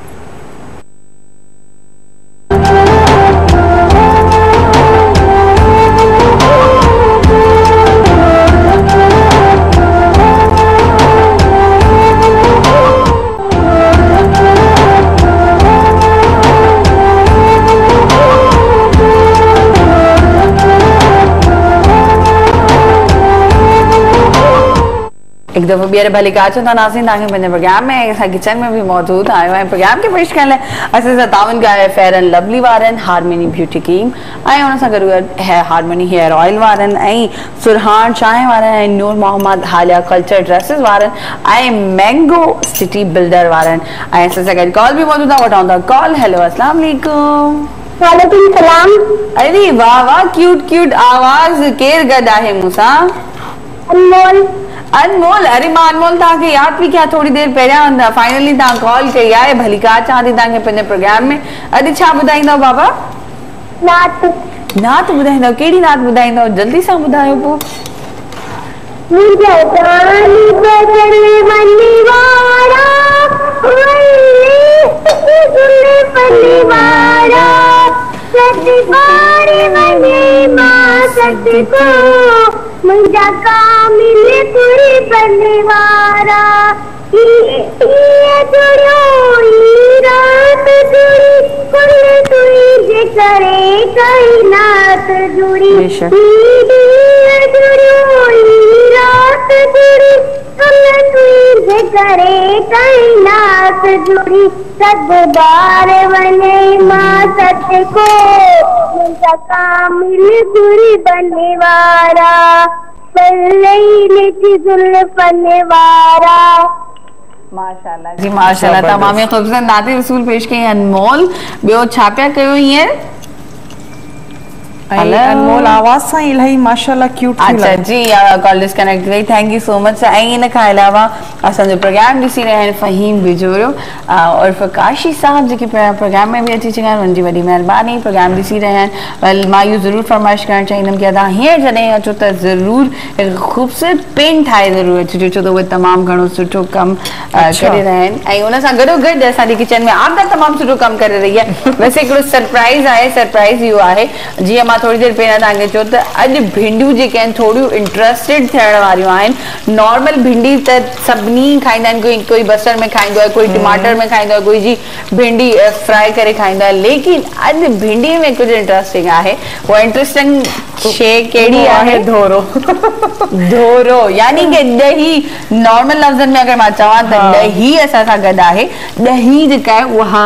एक दफ़ो ॿीहर भली का चवंदा नासीं तव्हांखे पंहिंजे प्रोग्राम में असां किचन में भी मौजूद आयो ऐं प्रोग्राम खे पेश करण लाइ असां सां तावन कया फेयर एंड लवली वारनि हारमोनी ब्यूटी क्रीम ऐं हुन सां गॾु हारमोनी हेयर ऑयल वारनि ऐं सुरहान चांहि वारनि ऐं नूर मोहम्मद हालिया कल्चर ड्रेसिस वारनि ऐं मैंगो सिटी बिल्डर वारनि ऐं असां सां गॾु कॉल बि मौजूद आहे वठां था कॉल हेलो अस्सलाम वालेकुम वालेकुम सलाम अरे वाह वाह क्यूट क्यूट आवाज़ केरु गॾु आहे मूंसां अनमोल अनमोल अरे मां अनमोल तव्हांखे यादि बि कया थोड़ी देरि पहिरियां फाइनली तव्हां कॉल कई आहे भली का चवां थी तव्हांखे पंहिंजे प्रोग्राम में अॼु छा ॿुधाईंदव बाबा नात नात ॿुधाईंदव कहिड़ी नात ॿुधाईंदव जल्दी सां ॿुधायो पोइ मुंहिंजा जानी बदल मनीवारा ओए पनीवारा सतबारे वने मां सतको मुंहिंजा कामिल पूरी बनवारा ये जुड़ियो ई रात जुड़ी कुल तुझे करे कायनात जुड़ी ये जुड़ियो ई रात जुड़ी कुल तुझे करे कायनात जुड़ी सब बार बने मां सच को मुंहिंजा कामिल पूरी बनवारा माशाल्लाह जी माशाल्लाह तमाम खूबसूरत नाते रसूल पेश कई अनमोल ॿियो छा पिया कयो हींअर अनमोल आवाज़ सां इलाही माशाल्लाह क्यूट अच्छा जी कॉल डिस्कनेक्ट वई थैंक यू सो मच ऐं इन खां अलावा असांजो प्रोग्राम ॾिसी रहिया आहिनि फ़हीम बिजोरियो और काशी साहब जेके प्रोग्राम में बि अची चुका आहिनि उनजी वॾी महिरबानी प्रोग्राम ॾिसी रहिया आहिनि मां इहो ज़रूरु फरमाइश करणु चाहींदमि कि तव्हां हींअर जॾहिं अचो त ज़रूरु हिकु ख़ूबसूरत पेन ठाहे ज़रूरु अचिजो छो त उहे तमामु घणो सुठो कमु करे रहिया आहिनि ऐं उन सां गॾोगॾु असांजी किचन में आमदा तमामु सुठो कमु करे रही आहे वैसे हिकिड़ो सरप्राइज़ आहे सरप्राइज़ इहो आहे जीअं मां थोड़ी देरि पहिरियां तव्हांखे चयो त अॼु भिंडियूं जेके आहिनि थोरियूं इंट्रस्टेड थियण वारियूं आहिनि नॉर्मल भिंडी त सभिनी खाईंदा आहिनि कोई कोई बसर में खाईंदो आहे कोई टमाटर में खाईंदो आहे कोई जी भिंडी फ्राई करे खाईंदो आहे लेकिन अॼु भिंडी में कुझु इंट्रस्टिंग आहे उहा इंट्रस्टिंग शइ कहिड़ी आहे धोरो धोरो यानी कि ॾही नॉर्मल लफ़्ज़नि में अगरि मां चवां त ॾही असां सां गॾु आहे ॾही जेका आहे उहा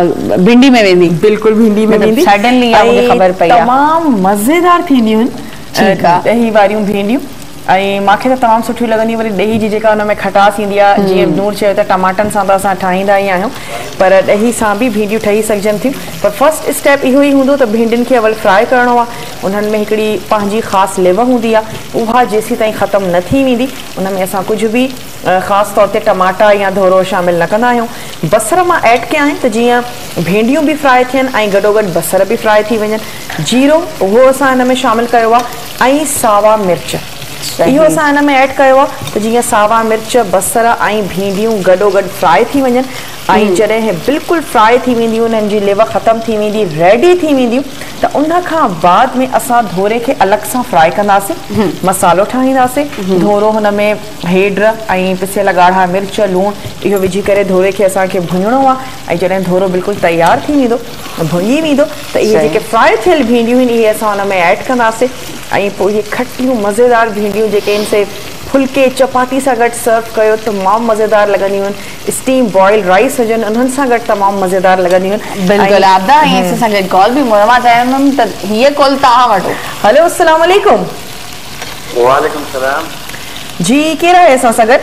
भिंडी में वेंदी बिल्कुलु भिंडी में वेंदी सडनली मूंखे ख़बर पई आहे तमामु मज़ेदार थींदियूं आहिनि ॾही वारियूं भिंडियूं ऐं मूंखे त तमामु सुठियूं लॻंदियूं वरी ॾही जी जेका हुन में खटास ईंदी आहे जीअं नूर चयो त टमाटनि सां त असां ठाहींदा ई आहियूं पर ॾही सां बि भिंडियूं ठही सघजनि थियूं पर फस्ट स्टेप इहो ई हूंदो त भिंडियुनि खे अवल फ्राए करिणो आहे उन्हनि में हिकिड़ी पंहिंजी ख़ासि लिव हूंदी आहे उहा जेसीं ताईं ख़तमु न थी वेंदी उन में असां कुझु बि ख़ासि तौर ते टमाटा या धोरो शामिलु न कंदा आहियूं बसर मां ऐड कया आहिनि त जीअं भिंडियूं बि फ्राए थियनि ऐं गॾोगॾु बसर बि फ्राए थी वञनि जीरो उहो असां हिन में शामिलु कयो आहे ऐं सावा मिर्च इहो असां हिन में ऐड कयो आहे त जीअं सावा मिर्च बसर ऐं भिंडियूं गॾोगॾु फ्राए थी वञनि ऐं जॾहिं बिल्कुलु फ्राए थी वेंदियूं उन्हनि जी लिव ख़तमु थी वेंदी रेडी थी वेंदियूं त उन खां बाद में असां धोरे खे अलॻि सां फ्राए कंदासीं मसालो ठाहींदासीं धोरो हुन में हेड ऐं पिसियल ॻाढ़ा मिर्च लूणु इहो विझी करे धोरे खे असांखे भुञणो आहे ऐं जॾहिं धोरो बिल्कुलु तयारु थी वेंदो भुञी वेंदो त इहे जेके फ्राए थियल भिंडियूं आहिनि इहे असां हुन में ऐड कंदासीं ऐं पोइ इहे खटियूं मज़ेदार भिंडियूं जेके आहिनि से फुल्के चपाती सां गॾु सर्व कयो तमामु मज़ेदार लॻंदियूं आहिनि स्टीम बॉइल राइस हुजनि उन्हनि सां गॾु तमामु मज़ेदार लॻंदियूं आहिनि बिल्कुलु आबदा ऐं सां गॾु कॉल बि मां चाहिंदमि त हीअ कॉल तव्हां वठो हेलो अस्सलाम वालेकुम वालेकुम सलाम जी केरु आहे असां सां गॾु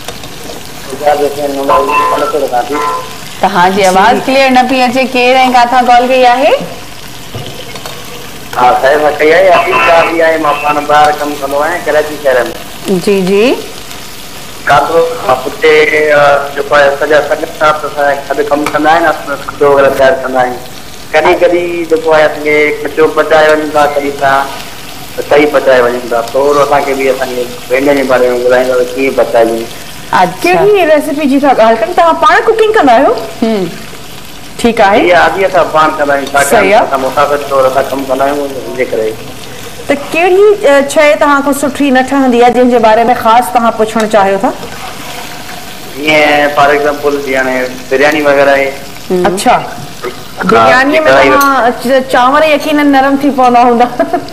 तव्हांजी आवाज़ क्लियर न पई अचे केरु ऐं किथां कॉल कई आहे हा साहिब कई आहे अफ़ीफ़ बि आहे मां पाण ॿाहिरि कमु कंदो आहियां कराची शहर में जी जी कातो हुते जेको आहे सॼा सॻा साहब गॾु कमु कंदा आहिनि खाधो वग़ैरह तयारु कंदा आहिनि कॾहिं कॾहिं जेको आहे असांखे कचो पचाए वञनि था कॾहिं तव्हां सही पचाए वञनि था थोरो असांखे बि असांखे भेंड जे बारे में ॿुधाईंदव कीअं पचाइजे कहिड़ी रेसिपी जी था ॻाल्हि कनि तव्हां पाण कुकिंग कंदा आहियो ठीकु आहे आदि असां पाण कंदा आहियूं असां मुसाफ़िर तौरु असां कमु कंदा आहियूं हिन करे त कहिड़ी शइ तव्हां खां सुठी न ठहंदी आहे जंहिंजे बारे में ख़ासि तव्हां पुछणु चाहियो था जीअं फॉर एग्जाम्पल जीअं हाणे बिरयानी वग़ैरह आहे अच्छा बिरयानीअ में तव्हां चांवर यकीनन नरम थी पवंदा हूंदा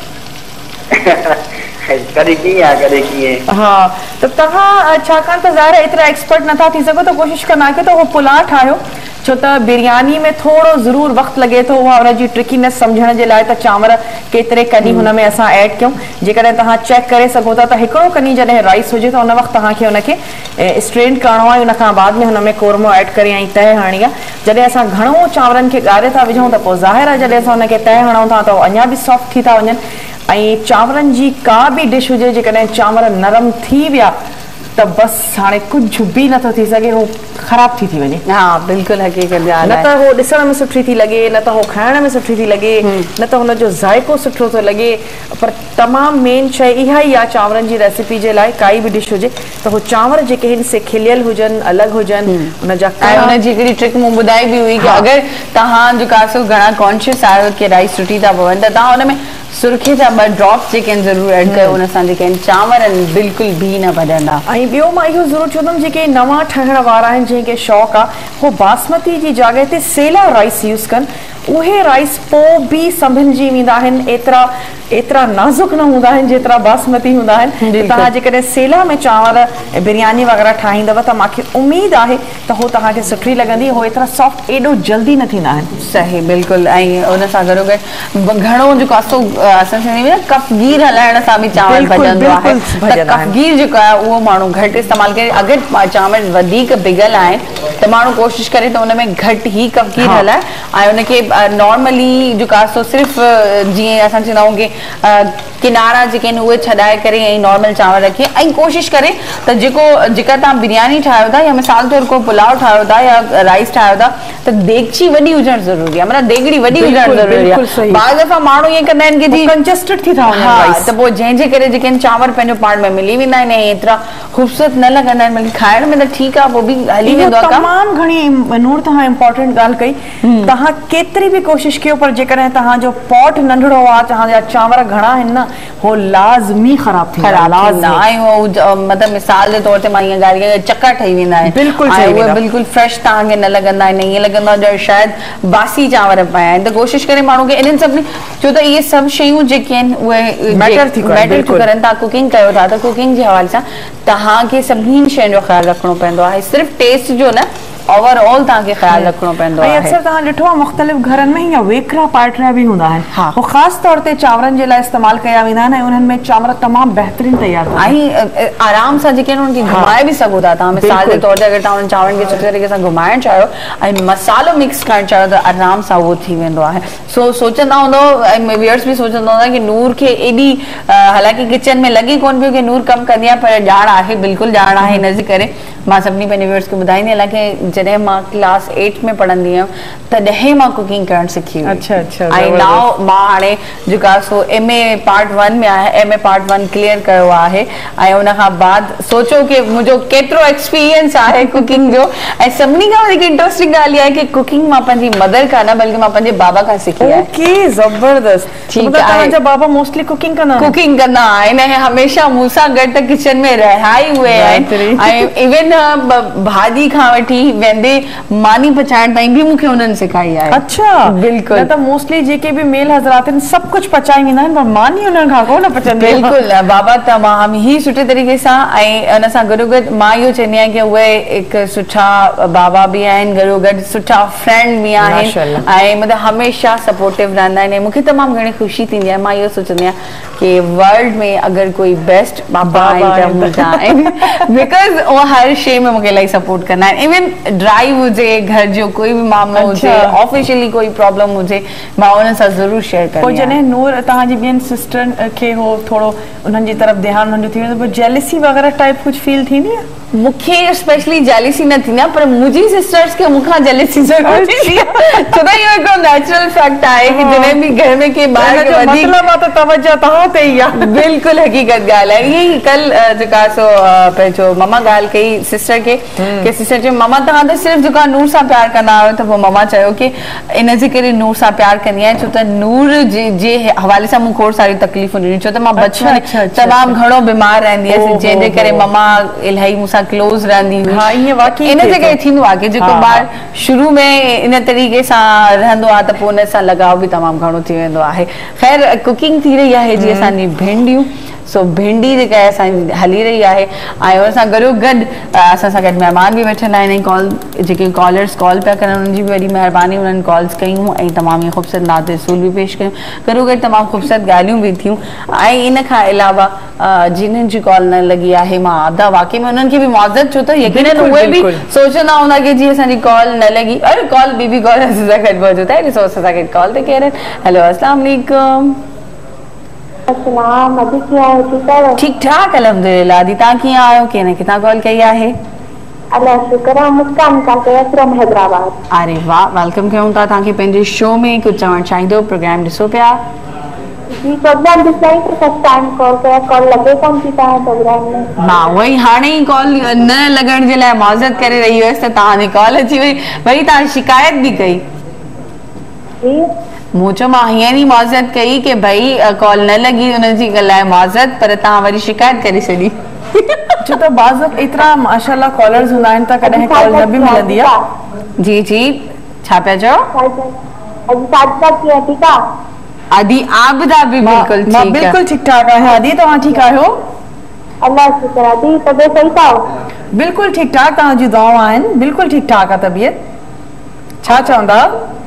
कॾहिं कीअं आहे कॾहिं कीअं हा त तव्हां छाकाणि त ज़ाहिर एतिरा एक्सपर्ट नथा थी सघो त कोशिशि कंदा कयो त उहो पुलाउ ठाहियो छो त बिरयानी में थोरो ज़रूरु वक़्तु लॻे थो उहा हुनजी ट्रिकीनेस सम्झण जे लाइ त चांवर केतिरे कॾहिं हुन में असां ऐड कयूं जेकॾहिं तव्हां चेक करे सघो था त हिकिड़ो कॾहिं जॾहिं राइस हुजे त उन वक़्तु तव्हांखे हुनखे स्ट्रेन करिणो आहे उन खां बाद में हुन में कोरमो ऐड करे ऐं तह हणणी आहे जॾहिं असां घणो चांवरनि खे ॻारे था विझूं त पोइ ज़ाहिर आहे जॾहिं असां हुनखे तह हणूं था त अञा बि सॉफ्ट थी था वञनि ऐं चांवरनि जी का बि डिश हुजे जेकॾहिं चांवर नरम थी विया त बसि हाणे कुझु बि नथो थी सघे उहो ख़राब थी थी वञे हा बिल्कुलु हक़ीक़त न त उहो ॾिसण में सुठी थी लॻे न त उहो खाइण में सुठी थी लॻे न त हुनजो ज़ाइक़ो सुठो थो लॻे पर तमामु मेन शइ इहा ई आहे चांवरनि जी रेसिपी जे लाइ काई बि डिश हुजे त उहो चांवर जेके आहिनि से खिलियल हुजनि अलॻि हुजनि हुनजा हुनजी हिकिड़ी ट्रिक मूं ॿुधाई बि हुई की अगरि तव्हांजो कासो घणा कॉन्शियस आहियो की राइस सुठी था पवनि त तव्हां हुन में सुर्खे जा ॿ ड्रॉप्स जेके आहिनि ज़रूरु ऐड कयो हुन सां जेके आहिनि चांवर बिल्कुलु बि न भॼंदा ऐं ॿियो मां इहो ज़रूरु चवंदमि जेके नवां ठहण वारा आहिनि जंहिंखे शौक़ु आहे उहो बासमती जी जाइ ते सेला राइस यूज़ कनि उहे राइस पोइ बि संभिलजी वेंदा आहिनि एतिरा एतिरा नाज़ुक न हूंदा आहिनि जेतिरा बासमती हूंदा आहिनि तव्हां जेकॾहिं सेला में चांवर ऐं बिरयानी वग़ैरह ठाहींदव त मूंखे उमेदु आहे त उहो तव्हांखे सुठी लॻंदी उहो एतिरा सॉफ्ट एॾो जल्दी न थींदा आहिनि सही बिल्कुलु ऐं हुन सां गॾो गॾु घणो जेको आहे असां चवंदा आहियूं कफ़गीर हलाइण सां बि चांवर भॼंदो आहे त कफ़गीर जेको आहे उहो माण्हू घटि इस्तेमालु करे अगरि चांवर वधीक बिगल आहिनि त माण्हू कोशिशि करे त हुन में घटि ई कफ़गीर हलाए ऐं हुनखे नॉर्मली जेको आहे सो सिर्फ़ु जीअं असां चवंदा आहियूं की किनारा जेके आहिनि उहे छॾाए करे ऐं नॉर्मल चांवर रखी ऐं कोशिशि करे त जेको जेका तव्हां बिरयानी ठाहियो था या मिसाल तौरु को पुलाव ठाहियो था या राइस ठाहियो था त देगची वॾी हुजणु ज़रूरी आहे मतिलबु देगड़ी वॾी हुजणु ज़रूरी आहे बाज़ दफ़ा माण्हू ईअं कंदा आहिनि की जी कंजस्टेड थी था हा त पोइ जंहिंजे करे जेके आहिनि चांवर पंहिंजो पाण में मिली वेंदा आहिनि ऐं एतिरा ख़ूबसूरत न लॻंदा आहिनि बल्कि खाइण में त ठीकु आहे पोइ बि हली वेंदो आहे तमामु घणी नूर तव्हां इम्पोर्टेंट ॻाल्हि कई तव्हां केतिरी बि कोशिशि कयो पर जेकॾहिं तव्हांजो पॉट नंढड़ो आहे तव्हांजा चांवर घणा आहिनि न हो लाज़मी ख़राब थी मतिलबु मिसाल जे तौर ते मां ईअं ॻाल्हि कयां चका ठही वेंदा आहिनि बिल्कुलु बिल्कुलु फ्रेश तव्हांखे न लॻंदा आहिनि ईअं लॻंदो आहे शायदि बासी चांवर पिया आहिनि त कोशिशि करे माण्हू खे इन्हनि सभिनी छो त इहे सभु शयूं जेके आहिनि उहे मैटर थी करनि तव्हां कुकिंग कयो था त कुकिंग जे हवाले सां तव्हांखे सभिनी शयुनि जो ख़्यालु रखिणो पवंदो आहे सिर्फ़ु टेस्ट जो न ओवरऑल तव्हांखे ख़्यालु रखिणो पवंदो आहे। अक्सर तव्हां ॾिठो आहे मुख़्तलिफ़ घरनि में या वेकरा पाटरा भी हूंदा आहिनि, हाँ। वो ख़ासि तौर ते चांवरनि जे लाइ इस्तेमालु कया वेंदा आहिनि ऐं उन्हनि में चांवर तमामु बहितरीन तयार थींदा आहिनि ऐं आराम सां जेके आहिनि उनखे घुमाए बि सघो था तव्हां। मिसाल जे तौर ते अगरि तव्हां उन चांवरनि खे सुठी तरीक़े सां घुमाइणु चाहियो ऐं मसालो मिक्स करणु चाहियो त आराम सां उहो थी वेंदो आहे। सो सोचंदा हूंदो ऐं व्यूअर्स बि सोचंदा हूंदा कि नूर खे एॾी हालांकि किचन में लॻे कोन पियो कि नूर कमु कंदी आहे, पर ॼाण आहे, बिल्कुलु ॼाण आहे। हिनजे करे मां सभिनी पंहिंजे व्यूअर्स खे ॿुधाईंदी आहियां कि जॾहिं मां क्लास एट में पढ़ंदी हुयमि तॾहिं मां कुकिंग करणु सिखी हुई। अच्छा अच्छा। ऐं नाउ मां हाणे जेका सो एम ए पार्ट वन में आहे, M A part one clear कयो आहे ऐं उन खां बाद सोचो कि मुंहिंजो केतिरो एक्सपीरियंस आहे कुकिंग जो। ऐं सभिनी खां वधीक इंट्रस्टिंग ॻाल्हि इहा आहे कि कुकिंग मां पंहिंजी मदर खां न बल्कि मां पंहिंजे बाबा खां सिखी आहे। ओके, ज़बरदस्त। ठीकु आहे। तव्हांजा बाबा मोस्टली कुकिंग कंदा आहिनि? कुकिंग कंदा आहिनि ऐं हमेशह मूंसां गॾु त किचन में रहिया ई हुए आहिनि ऐं इवन भाॼी खां वठी वेंदे मानी पचाइण ताईं बि मूंखे उन्हनि सेखारी आहे। अच्छा, बिल्कुलु। त मोस्टली जेके बि मेल हज़रात आहिनि सभु कुझु पचाए वेंदा आहिनि, पर मानी उन्हनि खां कोन पचंदी आहे। बिल्कुलु बाबा तमामु ई सुठे तरीक़े सां ऐं उन सां गॾो गॾु मां इहो चवंदी आहियां कि उहे हिकु सुठा बाबा बि आहिनि, गॾो गॾु सुठा फ्रेंड बि आहिनि ऐं मतिलबु हमेशह सपोर्टिव रहंदा आहिनि। मुझे तमाम घणी खुशी थी है। मैं ये सोचती हूँ कि वर्ल्ड में अगर कोई बेस्ट बाबा बिकॉज वो हर शे में मुझे इलाही सपोर्ट करना है। इवन ड्राइव हुए घर जो कोई भी मामलो हुए, ऑफिशियली कोई प्रॉब्लम हुए, मैं उन सां जरूर शेयर करी। जैसे नूर तहांजी बियन सिस्टर के हो थोड़ो उन्हनि जी तरफ ध्यान उन्हनि जो थी वेंदो, जेलसी वगैरह टाइप कुछ फील थींदी है? मुझे स्पेशली जेलसी न थी, पर मुझी सिस्टर्स के मुखा जेलसी जरूर थी है। तो ना ये एक नेचुरल फैक्ट है कि जने भी घर में के बाहर के वधी मतलब आ त तवज्जो तहां ते ही है। बिल्कुल हकीकत गाल है। ये कल जका सो जो ममा गाल कई सिस्टर के के सिस्टर जो ममा तहां त सिर्फ जका नूर सा प्यार करना आयो त वो ममा चाहो कि इन जे करे नूर सा प्यार करनी है। छो त नूर जे जे हवाले से मुझे खोड़ सारी तकलीफ हुई। छो त मां बचपन तमाम घणो बीमार रहंदी है, जे जे करे ममा इलाही मुसा क्लोज रहंदी हुई। हाँ, ये वाकई इन जे करे थींदो आहे कि जेको ॿार शुरू में इन तरीक़े सां रहंदो आहे त पोइ उन सां लगाव भी तमामु घणो थी वेंदो आहे। खैर कुकिंग थी रही आहे जी असांजी भिंडियूं। सो भिंडी जेका आहे असांजी हली रही आहे ऐं उन सां गॾो गॾु असां सां गॾु महिमान बि वेठल आहिनि ऐं कॉल जेके कॉलर्स कॉल पिया करनि उन्हनि जी बि वॾी महिरबानी। उन्हनि कॉल्स कयूं ऐं तमामु ई ख़ूबसूरत नात रसूल बि पेश कयूं, गॾो गॾु तमामु ख़ूबसूरत ॻाल्हियूं बि थियूं। ऐं इन खां अलावा जिन्हनि जी कॉल न लॻी आहे मां आदा वाकई में उन्हनि खे बि मुआज़त, छो त यकीनन उहे बि सोचंदा हूंदा कि जी असांजी कॉल न लॻी। अरे कॉल ॿी बि कॉल असां सां गॾु मौजूदु आहे। ॾिसो असां सां गॾु कॉल ते केरु आहिनि। हेलो अस्सलाम वालेकुम। अस्सलाम, अदी कीअं आहियो? ठीकु आहियो? ठीक ठाक अल्हम्दुलिल्लाह। अदी तव्हां कीअं आहियो? कंहिं किथां कॉल कई आहे? अल्लाह शुक्र आहे। मुस्कान का फ्रॉम हैदराबाद। अरे वाह, वेलकम कयूं था तव्हांखे पंहिंजे शो में। कुझु चवणु चाहींदो? प्रोग्राम ॾिसो पिया? जी प्रोग्राम ॾिसाई त फर्स्ट टाइम कॉल कया, कॉल लॻे कोन थी तव्हां प्रोग्राम में। मां वही हाणे ई कॉल न लॻण जे लाइ माज़रत करे रही हुयसि त तव्हांजी कॉल अची वई। वरी तव्हां शिकायत बि कई। जी मूं चयो मां हींअर ई माज़रत कई कि भई कॉल न लॻी, उनजी लाइ माज़रत, पर तव्हां वरी शिकायत करे छॾी। छो त बाज़ एतिरा माशाल्लाह कॉलर्स हूंदा आहिनि त कॾहिं कॉल न बि मिलंदी आहे। जी जी, छा पिया चओ? अॼु साजदा कीअं? ठीकु आहे? आदि आबदा भी बिल्कुल ठीक है। बिल्कुल ठीक ठाक है। आदि तव्हां ठीकु आहियो? अल्लाह शुक्र आहे। दी तबियत सही अथव? बिल्कुल ठीक ठाक, तव्हांजी दुआऊं आहिनि। बिल्कुल ठीक ठाक आहे तबियत। छा चवंदा?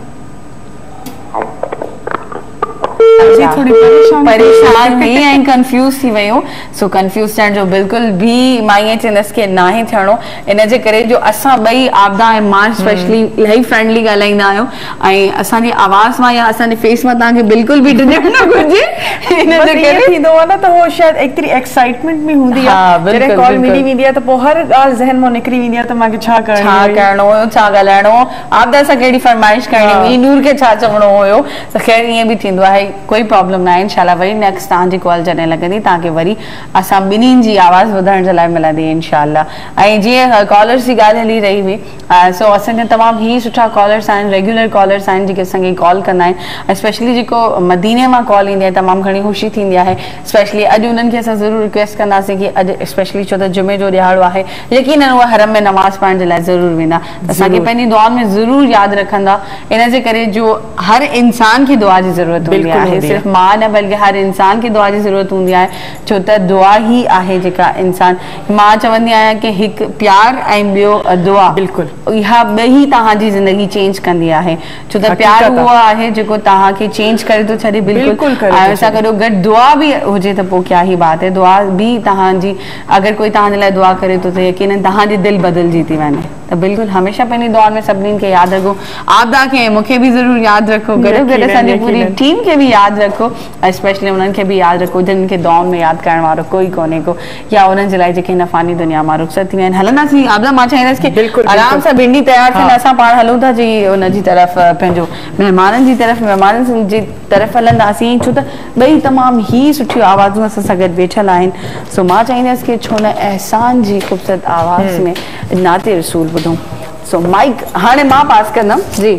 जी थोड़ी परेशान परेशान हुई ऐं कंफ्यूज थी वयूं। सो कंफ्यूज थियण जो बिल्कुल भी मां ईअं चवंदसि कि न ई थियणो। इन जे करे जो असां ॿई आबदा ऐं मां स्पेशली इलाही फ्रेंडली ॻाल्हाईंदा आहियूं ऐं असांजी आवाज़ मां या असांजे फेस मां तव्हांखे बिल्कुल बि ॾियणु न घुरिजे। इन जे करे थींदो आहे न त उहो शायदि एतिरी एक्साइटमेंट बि हूंदी आहे। जॾहिं कॉल मिली वेंदी आहे त पोइ हर ॻाल्हि ज़हन मां निकिरी वेंदी आहे त मूंखे छा करणो छा करणो हुयो, छा ॻाल्हाइणो हो, आबदा सां कहिड़ी फरमाइश करणी हुई, नूर खे छा चवणो हुयो। त ख़ैर ईअं बि थींदो आहे, कोई प्रॉब्लम न आहे। इंशाल्लाह वरी नेक्स्ट तव्हांजी कॉल जॾहिं लॻंदी तव्हांखे वरी असां ॿिन्हिनि जी आवाज़ ॿुधण जे लाइ मिलंदी इंशाल्लाह। ऐं जीअं कॉलर्स जी ॻाल्हि हली रही हुई, सो असांजा तमामु ई सुठा कॉलर्स आहिनि, रेगुलर कॉलर्स आहिनि जेके असांखे कॉल कंदा आहिनि। ऐं स्पेशली जेको मदीने मां कॉल ईंदी आहे तमामु घणी ख़ुशी थींदी आहे। स्पेशली अॼु उन्हनि खे असां ज़रूरु रिक्वेस्ट कंदासीं कि अॼु स्पेशली छो त जुमे जो ॾियारो आहे, यकीनन उहे हरम में नमाज़ पढ़ण जे लाइ ज़रूरु वेंदा, असांखे पंहिंजी दुआउनि में ज़रूरु यादि रखंदा। इन जे करे जो हर इंसान खे दुआ जी ज़रूरत हूंदी आहे। आहे, सिर्फ़ मां न बल्कि हर इंसान खे दुआ जी ज़रूरत हूंदी आहे, छो त दुआ ई आहे जेका इंसान, मां चवंदी आहियां कि हिकु प्यार ऐं ॿियो दुआ, बिल्कुलु इहा ॿई तव्हांजी ज़िंदगी चेंज कंदी आहे, छो त प्यार उहो आहे जेको तव्हांखे चेंज करे थो छॾे बिल्कुलु, ऐं असां गॾो गॾु दुआ बि हुजे त पोइ क्या ही बात है, दुआ बि तव्हांजी अगरि कोई तव्हांजे लाइ दुआ करे थो त यकीनन तव्हांजी दिलि बदिलजी थी वञे, त बिल्कुलु हमेशह पंहिंजी दुआ में सभिनीनि खे यादि रखो, आपदा खे मूंखे बि ज़रूरु यादि रखो, गॾो गॾु असांजी पूरी टीम खे बि यादि रखो, ऐं स्पेशली उन्हनि खे बि यादि रखो जिन खे दुआउनि में यादि करण वारो कोई कोन्हे को, या उन्हनि जे लाइ जेके हिन फ़ानी दुनिया मां रुख़सत थी विया आहिनि। हलंदासीं आपदा, मां चाहींदसि कि आराम सां भिंडी तयारु थियनि, असां पाण हलूं था जी उनजी तरफ़, पंहिंजो महिमाननि जी तरफ़, महिमाननि जी तरफ़ हलंदासीं, छो त ॿई तमामु ई सुठियूं आवाज़ूं असां सां गॾु वेठल आहिनि। सो मां चाहींदसि कि छो न एहसान जी ख़ूबसूरत आवाज़ में नाते रसूल ॿुधूं। सो माइक हाणे मां पास कंदमि जी।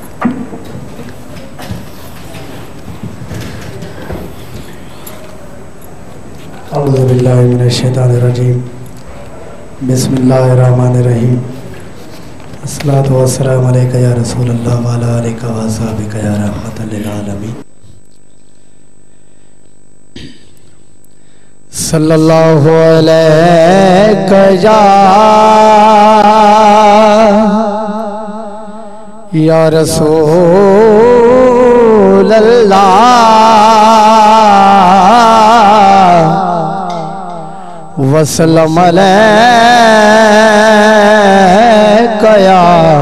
अऊज़ु बिल्लाहि मिनश शैतानिर रजीम, बिस्मिल्लाहिर रहमानिर रहीम, अस्सलातु वस्सलामु अलैका या रसूलल्लाह व अला आलिका व असहाबिका या रहमतल लिल आलमीन। सल्लल्लाहु अलैका या रसूलल्लाह वसल्लम अलैका या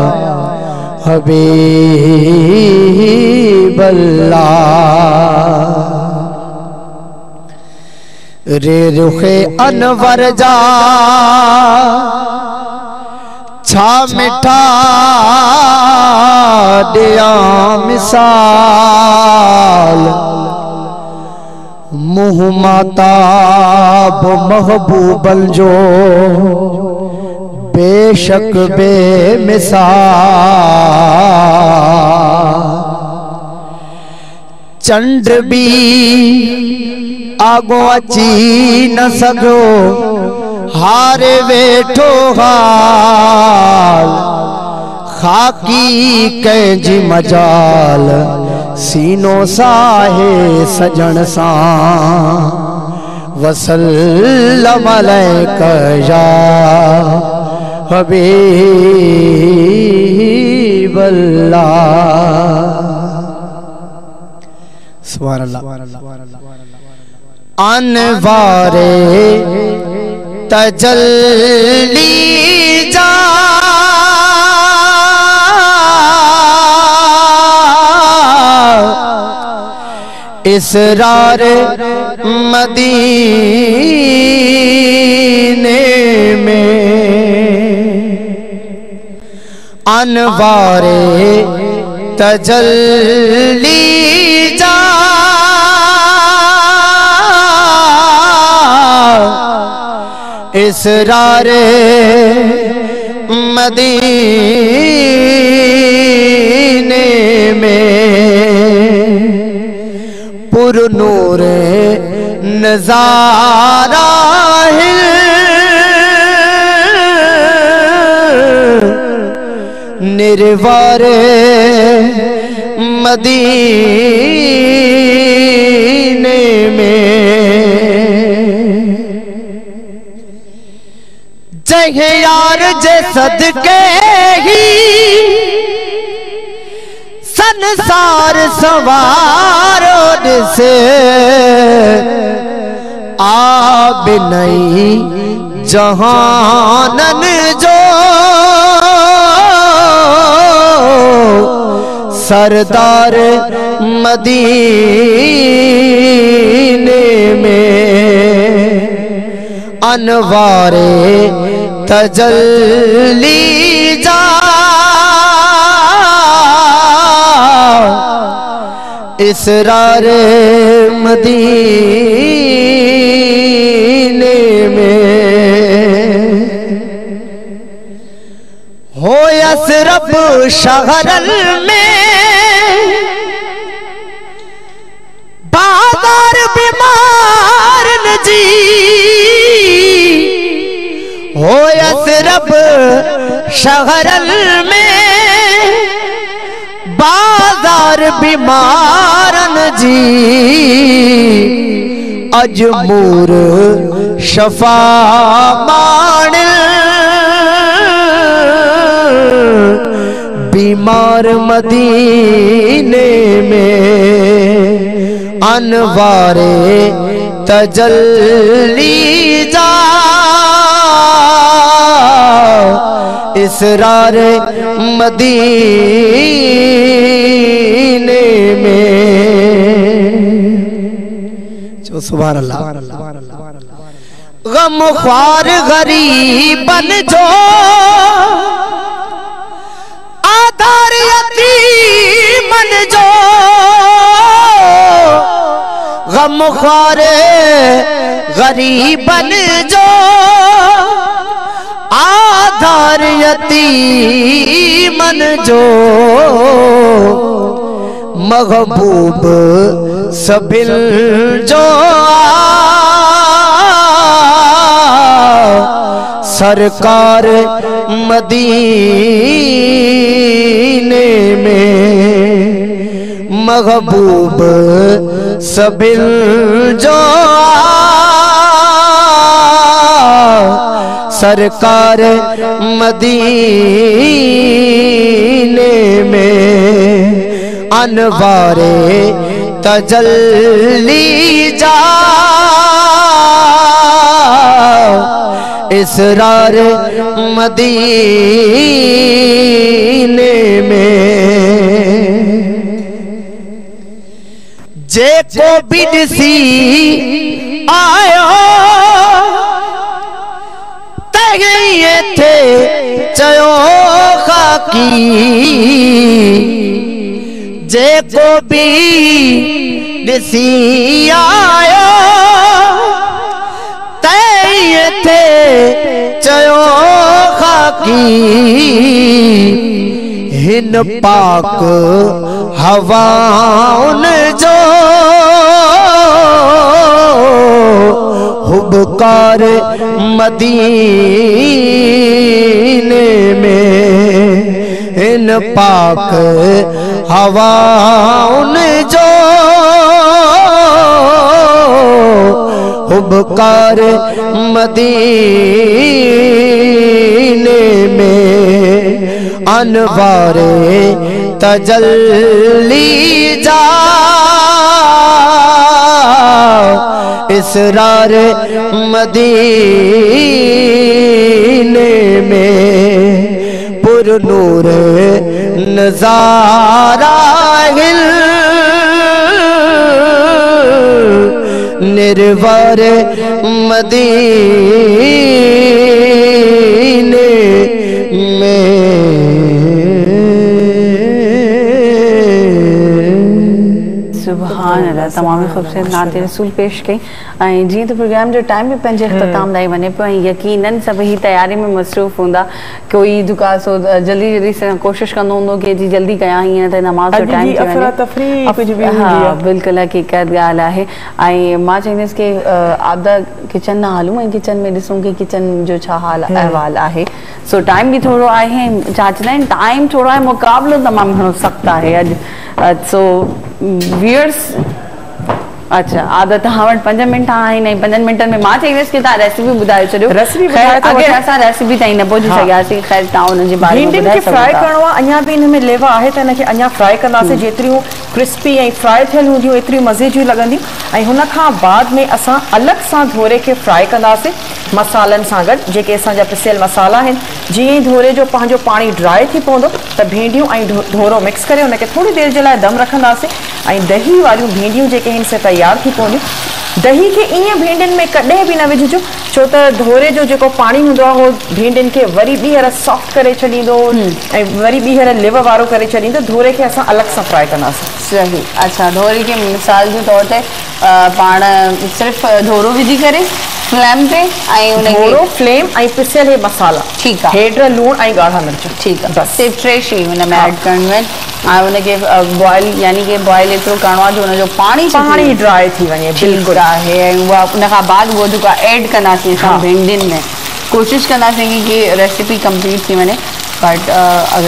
हबीबल्लाह। रे रुखे अनवर जा छा मिठा दिया मिसाल, मुँह माताब महबूबल जो बेशक बेमिसाल। चंड भी आगो अची न सघो हारे वेठो हाल, खाकी कंहिंजी मजाल सीनो साहे सजण सां। वसल्लम अलैका या हबीबल्लाह। सुभानअल्लाह। अनवारे तजल्ली जा इसरार मदीने में, अनवारे तजल्ली जा इसरार मदीने में, पुर नूर नजारा है निर्वार मदीने में। जहे यार जे सदके ही संसार सवारो दिसे, आब नहीं जहानन जो सरदार मदीने में। अनवारे तजल्ली जा इसरार मदीने में। हो यसरब शहरल में बाजार बीमार नजी, हो यसरब शहरल में बाजार हर बीमारन जी अजमूर शफा मान बीमार मदीने में अनवारे तजल्ली जा इसरार मदीने में। जो सुभान अल्लाह। गम ख्वार गरीबन जो आधार यतीमन जो गम ख्वार गरीबन जो आधार यतीमन जो महबूब सबिल जो सरकार मदीने में महबूब सबिल जो सरकार मदीने में अनवारे तजल्ली जा इसरार मदीने में। जे को बिडसी आयो तगे थे चयो खाकी जे को भी दिसी आयो थे चयो खाकी हिन पाक हवाउन जो हुबकार मदीने में हिन पाक हवाउन जो हुबकार मदीने में अनवारे तजल्ली जा इसरार मदीने में पुरनूर नजारा हिल निर्वर मदीने में। सुभान अल्लाह। तमाम खूबसूरत नात रसूल पेश कई। जी तो प्रोग्राम जो टाइम भी पंहिंजे अख्ताम ॾाई वञे पियो ऐं यकीनन सभई तैयारी में मसरूफ़ हूंदा। कोई दुका सो जल्दी जल्दी सां कोशिश कंदो हूंदो कि जी जल्दी कयां हीअं त नमाज़ जो टाइम थी वञे। हा बिल्कुलु हक़ीक़त ॻाल्हि आहे। ऐं मां चईंदसि कि आपदा किचन न हलूं ऐं किचन में ॾिसूं कि किचन जो छा हाल अहवाल आहे। सो टाइम भी थोड़ो आहे चाचंदा आहिनि टाइम थोड़ो आहे मुक़ाबिलो तमामु घणो सख़्तु आहे अॼु। सो व्यूअर्स अच्छा आदत तव्हां वटि पंज मिंट आहिनि ऐं पंजनि मिंटनि में मां चईंदसि कि तव्हां रेसिपी ॿुधाए छॾियो। रेसिपी अगरि असां रेसिपी ताईं न पहुची सघियासीं ख़ैर तव्हां हुनजे बारे में ॿुधाए सघो था। फ्राई करणो आहे अञा बि हिन में लेवा आहे त हिनखे अञा फ्राई कंदासीं जेतिरियूं क्रिस्पी ऐं फ्राई थियल हूंदियूं एतिरियूं मज़े जूं लॻंदियूं। ऐं हुन खां बाद में असां अलॻि सां धोरे खे फ्राई कंदासीं मसालनि सां गॾु जेके असांजा पिसियल मसाला आहिनि। जीअं ई धोरे जो पंहिंजो पाणी ड्राई थी पवंदो त भींडियूं ऐं धोरो मिक्स करे हुनखे थोरी देरि जे लाइ दम रखंदासीं ऐं दही वारियूं भींडियूं जेके आहिनि से तयारु थी पवंदियूं। दही खे ईअं भींडियुनि में कॾहिं बि न विझिजो छो त धोरे जो जेको पाणी हूंदो आहे उहो भींडियुनि खे वरी ॿीहर सॉफ्ट करे छॾींदो ऐं वरी ॿीहर लिव वारो करे छॾींदो। धोरे खे असां अलॻि सां फ्राई कंदासीं। सही अच्छा धोरे खे मिसाल जे तौर ते पाण सिर्फ़ु धोरो विझी करे फ्लेम ते ऐं धोरो फ्लेम ऐं पिसियल हे मसाला ठीकु आहे हेड लूणु ऐं ॻाढ़ा मिर्च ठीकु आहे बसि सिर्फ़ु टे शयूं हुन में ऐड करणियूं आहिनि ऐं हुनखे बॉइल यानी कि बॉइल एतिरो करिणो आहे जो हुनजो पाणी पाणी ड्राई थी वञे बिल्कुलु आहे ऐं उहा उनखां बाद उहो जेको ऐड कंदासीं असां भींडियुनि में कोशिशि कंदासीं कि रेसिपी कंप्लीट थी वञे बट अगरि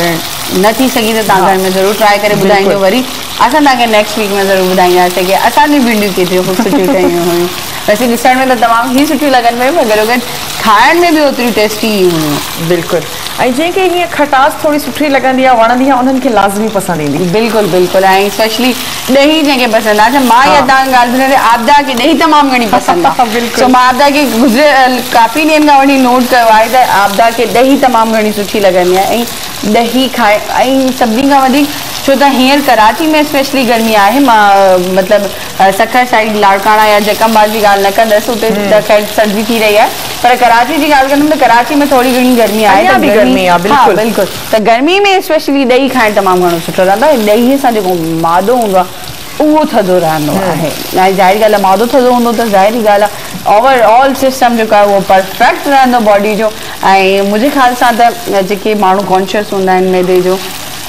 न थी सघी त तव्हां घर में ज़रूरु ट्राई करे ॿुधाइजो वरी असां तव्हांखे नेक्स्ट वीक में ज़रूरु ॿुधाईंदासीं कि असांजी भिंडियूं केतिरियूं ख़ूब सुठियूं ठहियूं हुयूं वैसे ॾिसण में त तमामु ई सुठियूं लॻनि पियूं पर गॾो गॾु खाइण में बि ओतिरियूं टेस्टी हुयूं बिल्कुलु ऐं जंहिंखे हीअं खटास थोरी सुठी लॻंदी आहे वणंदी आहे उन्हनि खे लाज़मी पसंदि ईंदी बिल्कुलु बिल्कुलु ऐं स्पेशली ॾही जंहिंखे पसंदि आहे मां इहा तव्हां ॻाल्हि ॿुधायां आबदा खे ॾही तमामु घणी पसंदि आहे सो मां आबदा खे गुज़िरियल काफ़ी ॾींहंनि खां वठी नोट कयो आहे त आबदा खे ॾही तमामु घणी सुठी लॻंदी आहे ऐं ॾही खाए ऐं सभिनी खां वधीक छो त हींअर कराची में स्पेशली गर्मी आहे मां मतिलबु सखर साइड लाड़काना या जकमबाद जी ॻाल्हि न कंदसि उते त ख़ैर सर्दी थी रही आहे पर कराची जी ॻाल्हि कंदमि त कराची में थोरी घणी गर्मी आहे बिल्कुलु त गर्मी में स्पेशली ॾही खाइणु तमामु घणो सुठो रहंदो आहे ॾहीअ सां जेको मादो हूंदो आहे उहो थधो रहंदो आहे ऐं ज़ाहिरी ॻाल्हि आहे मादो थधो हूंदो त ज़ाहिरी ॻाल्हि आहे ओवरऑल सिस्टम जेको आहे उहो परफेक्ट रहंदो बॉडी जो ऐं मुंहिंजे ख़्याल सां त जेके माण्हू कॉन्शियस हूंदा आहिनि मैदे जो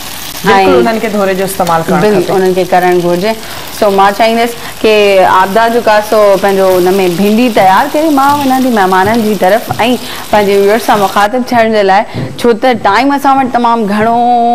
उन्हनि खे धोरे जो इस्तेमालु करणु उन्हनि खे करणु घुरिजे सो मां चाहींदसि कि आबदा जो कासो पंहिंजो हुन में भिंडी तयारु करे मां वञां थी महिमाननि जी तरफ़ ऐं पंहिंजे व्यूअर्स सां मुखातिब थियण जे लाइ छो त टाइम असां वटि तमामु घणो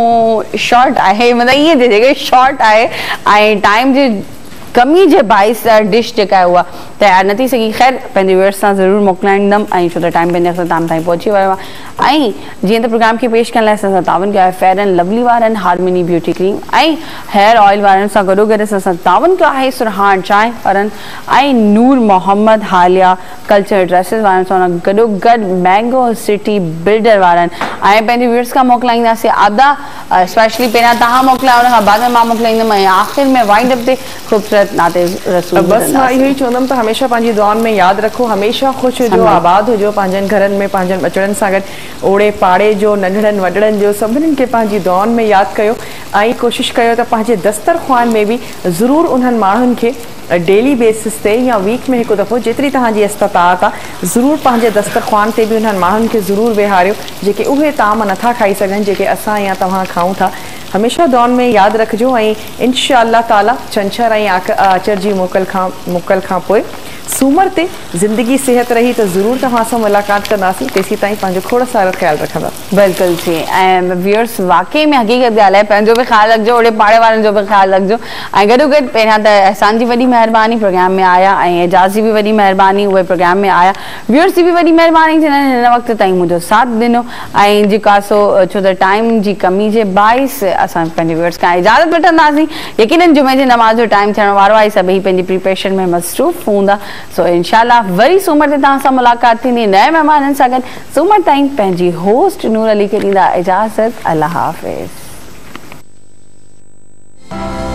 शॉर्ट आहे मतिलबु इहे जेके शॉर्ट आहे ऐं टाइम जे कमी जे बाइस डिश जेका आहे उहा तयारु न थी सघी ख़ैर पंहिंजे व्यूअर्स सां ज़रूरु मोकिलाईंदमि ऐं छो त टाइम पंहिंजे असां तव्हां ताईं पहुची वियो आहे ऐं जीअं त प्रोग्राम खे पेश करण लाइ असां तावन कयो आहे फेयर एंड लवली वारनि हार्मनी ब्यूटी क्रीम ऐं हेयर ऑयल वारनि सां गॾोगॾु असां तावन कयो आहे सुरहान चांहि वारनि ऐं नूर मोहम्मद हालिया कल्चर ड्रेसिस वारनि सां गॾोगॾु मैंगो सिटी बिल्डर वारनि ऐं पंहिंजे व्यूअर्स खां मोकिलाईंदासीं आबदा स्पेशली पहिरियां तव्हां मोकिलिया उन खां बाद में मां मोकिलाईंदमि ऐं आख़िर में वाइंड अप ते ख़ूबसूरत नाते रसूल बस मां इहो ई चवंदमि त हमेशह पंहिंजी दुआउनि में यादि रखो हमेशह ख़ुशि हुजो आबाद हुजो पंहिंजनि घरनि में पंहिंजनि बचड़नि सां गॾु ओड़े पाड़े जो नंढड़नि वॾड़नि जो सभिनीनि खे पंहिंजी दुआउनि में यादि कयो ऐं कोशिशि कयो त पंहिंजे दस्तरख़्वान में बि ज़रूरु उन्हनि माण्हुनि खे डेली बेसिस ते या वीक में हिकु दफ़ो जेतिरी तव्हांजी इस्तिताअत आहे ज़रूरु पंहिंजे दस्तरख़्वान ते बि उन्हनि माण्हुनि खे ज़रूरु वेहारियो जेके उहे ताम नथा खाई सघनि जेके असां या तव्हां खाऊं था हमेशह दुआउनि में यादि रखिजो ऐं इंशा अल्लाह ताला छंछरु ऐं आचर जी मोकल खां मोकल खां पोइ सूमर ते ज़िंदगी सिहत रही त ज़रूरु तव्हां सां मुलाक़ात कंदासीं तेसीं ताईं पंहिंजो खोड़ सारो ख़्यालु रखंदा बिल्कुलु जी ऐं व्यूअर्स वाक़ई में हक़ीक़त ॻाल्हि आहे पंहिंजो बि ख़्यालु रखिजो ओड़े पाड़े वारनि जो बि ख़्यालु रखिजो ऐं गॾो गॾु पहिरियां त अहसान जी वॾी महिरबानी प्रोग्राम में आया ऐं एजाज़ जी बि वॾी महिरबानी उहे प्रोग्राम में आया व्यूअर्स जी बि वॾी महिरबानी जिन्हनि हिन वक़्त ताईं मुंहिंजो साथ ॾिनो ऐं जेका सो छो त टाइम जी कमी जे बाइस असां पंहिंजे व्यूअर्स खां इजाज़त वठंदासीं यकीनन जुमे जे नमाज़ जो टाइम थियण वारो आहे सभई पंहिंजी प्रिपरेशन में मसरूफ़ हूंदा सो इंशाल्लाह वरी सूमर ते तव्हां सां मुलाक़ात थींदी नए महिमाननि सां गॾु सूमर ताईं पंहिंजी होस्ट नूर अली खे ॾींदा इजाज़त अल्लाह हाफ़िज़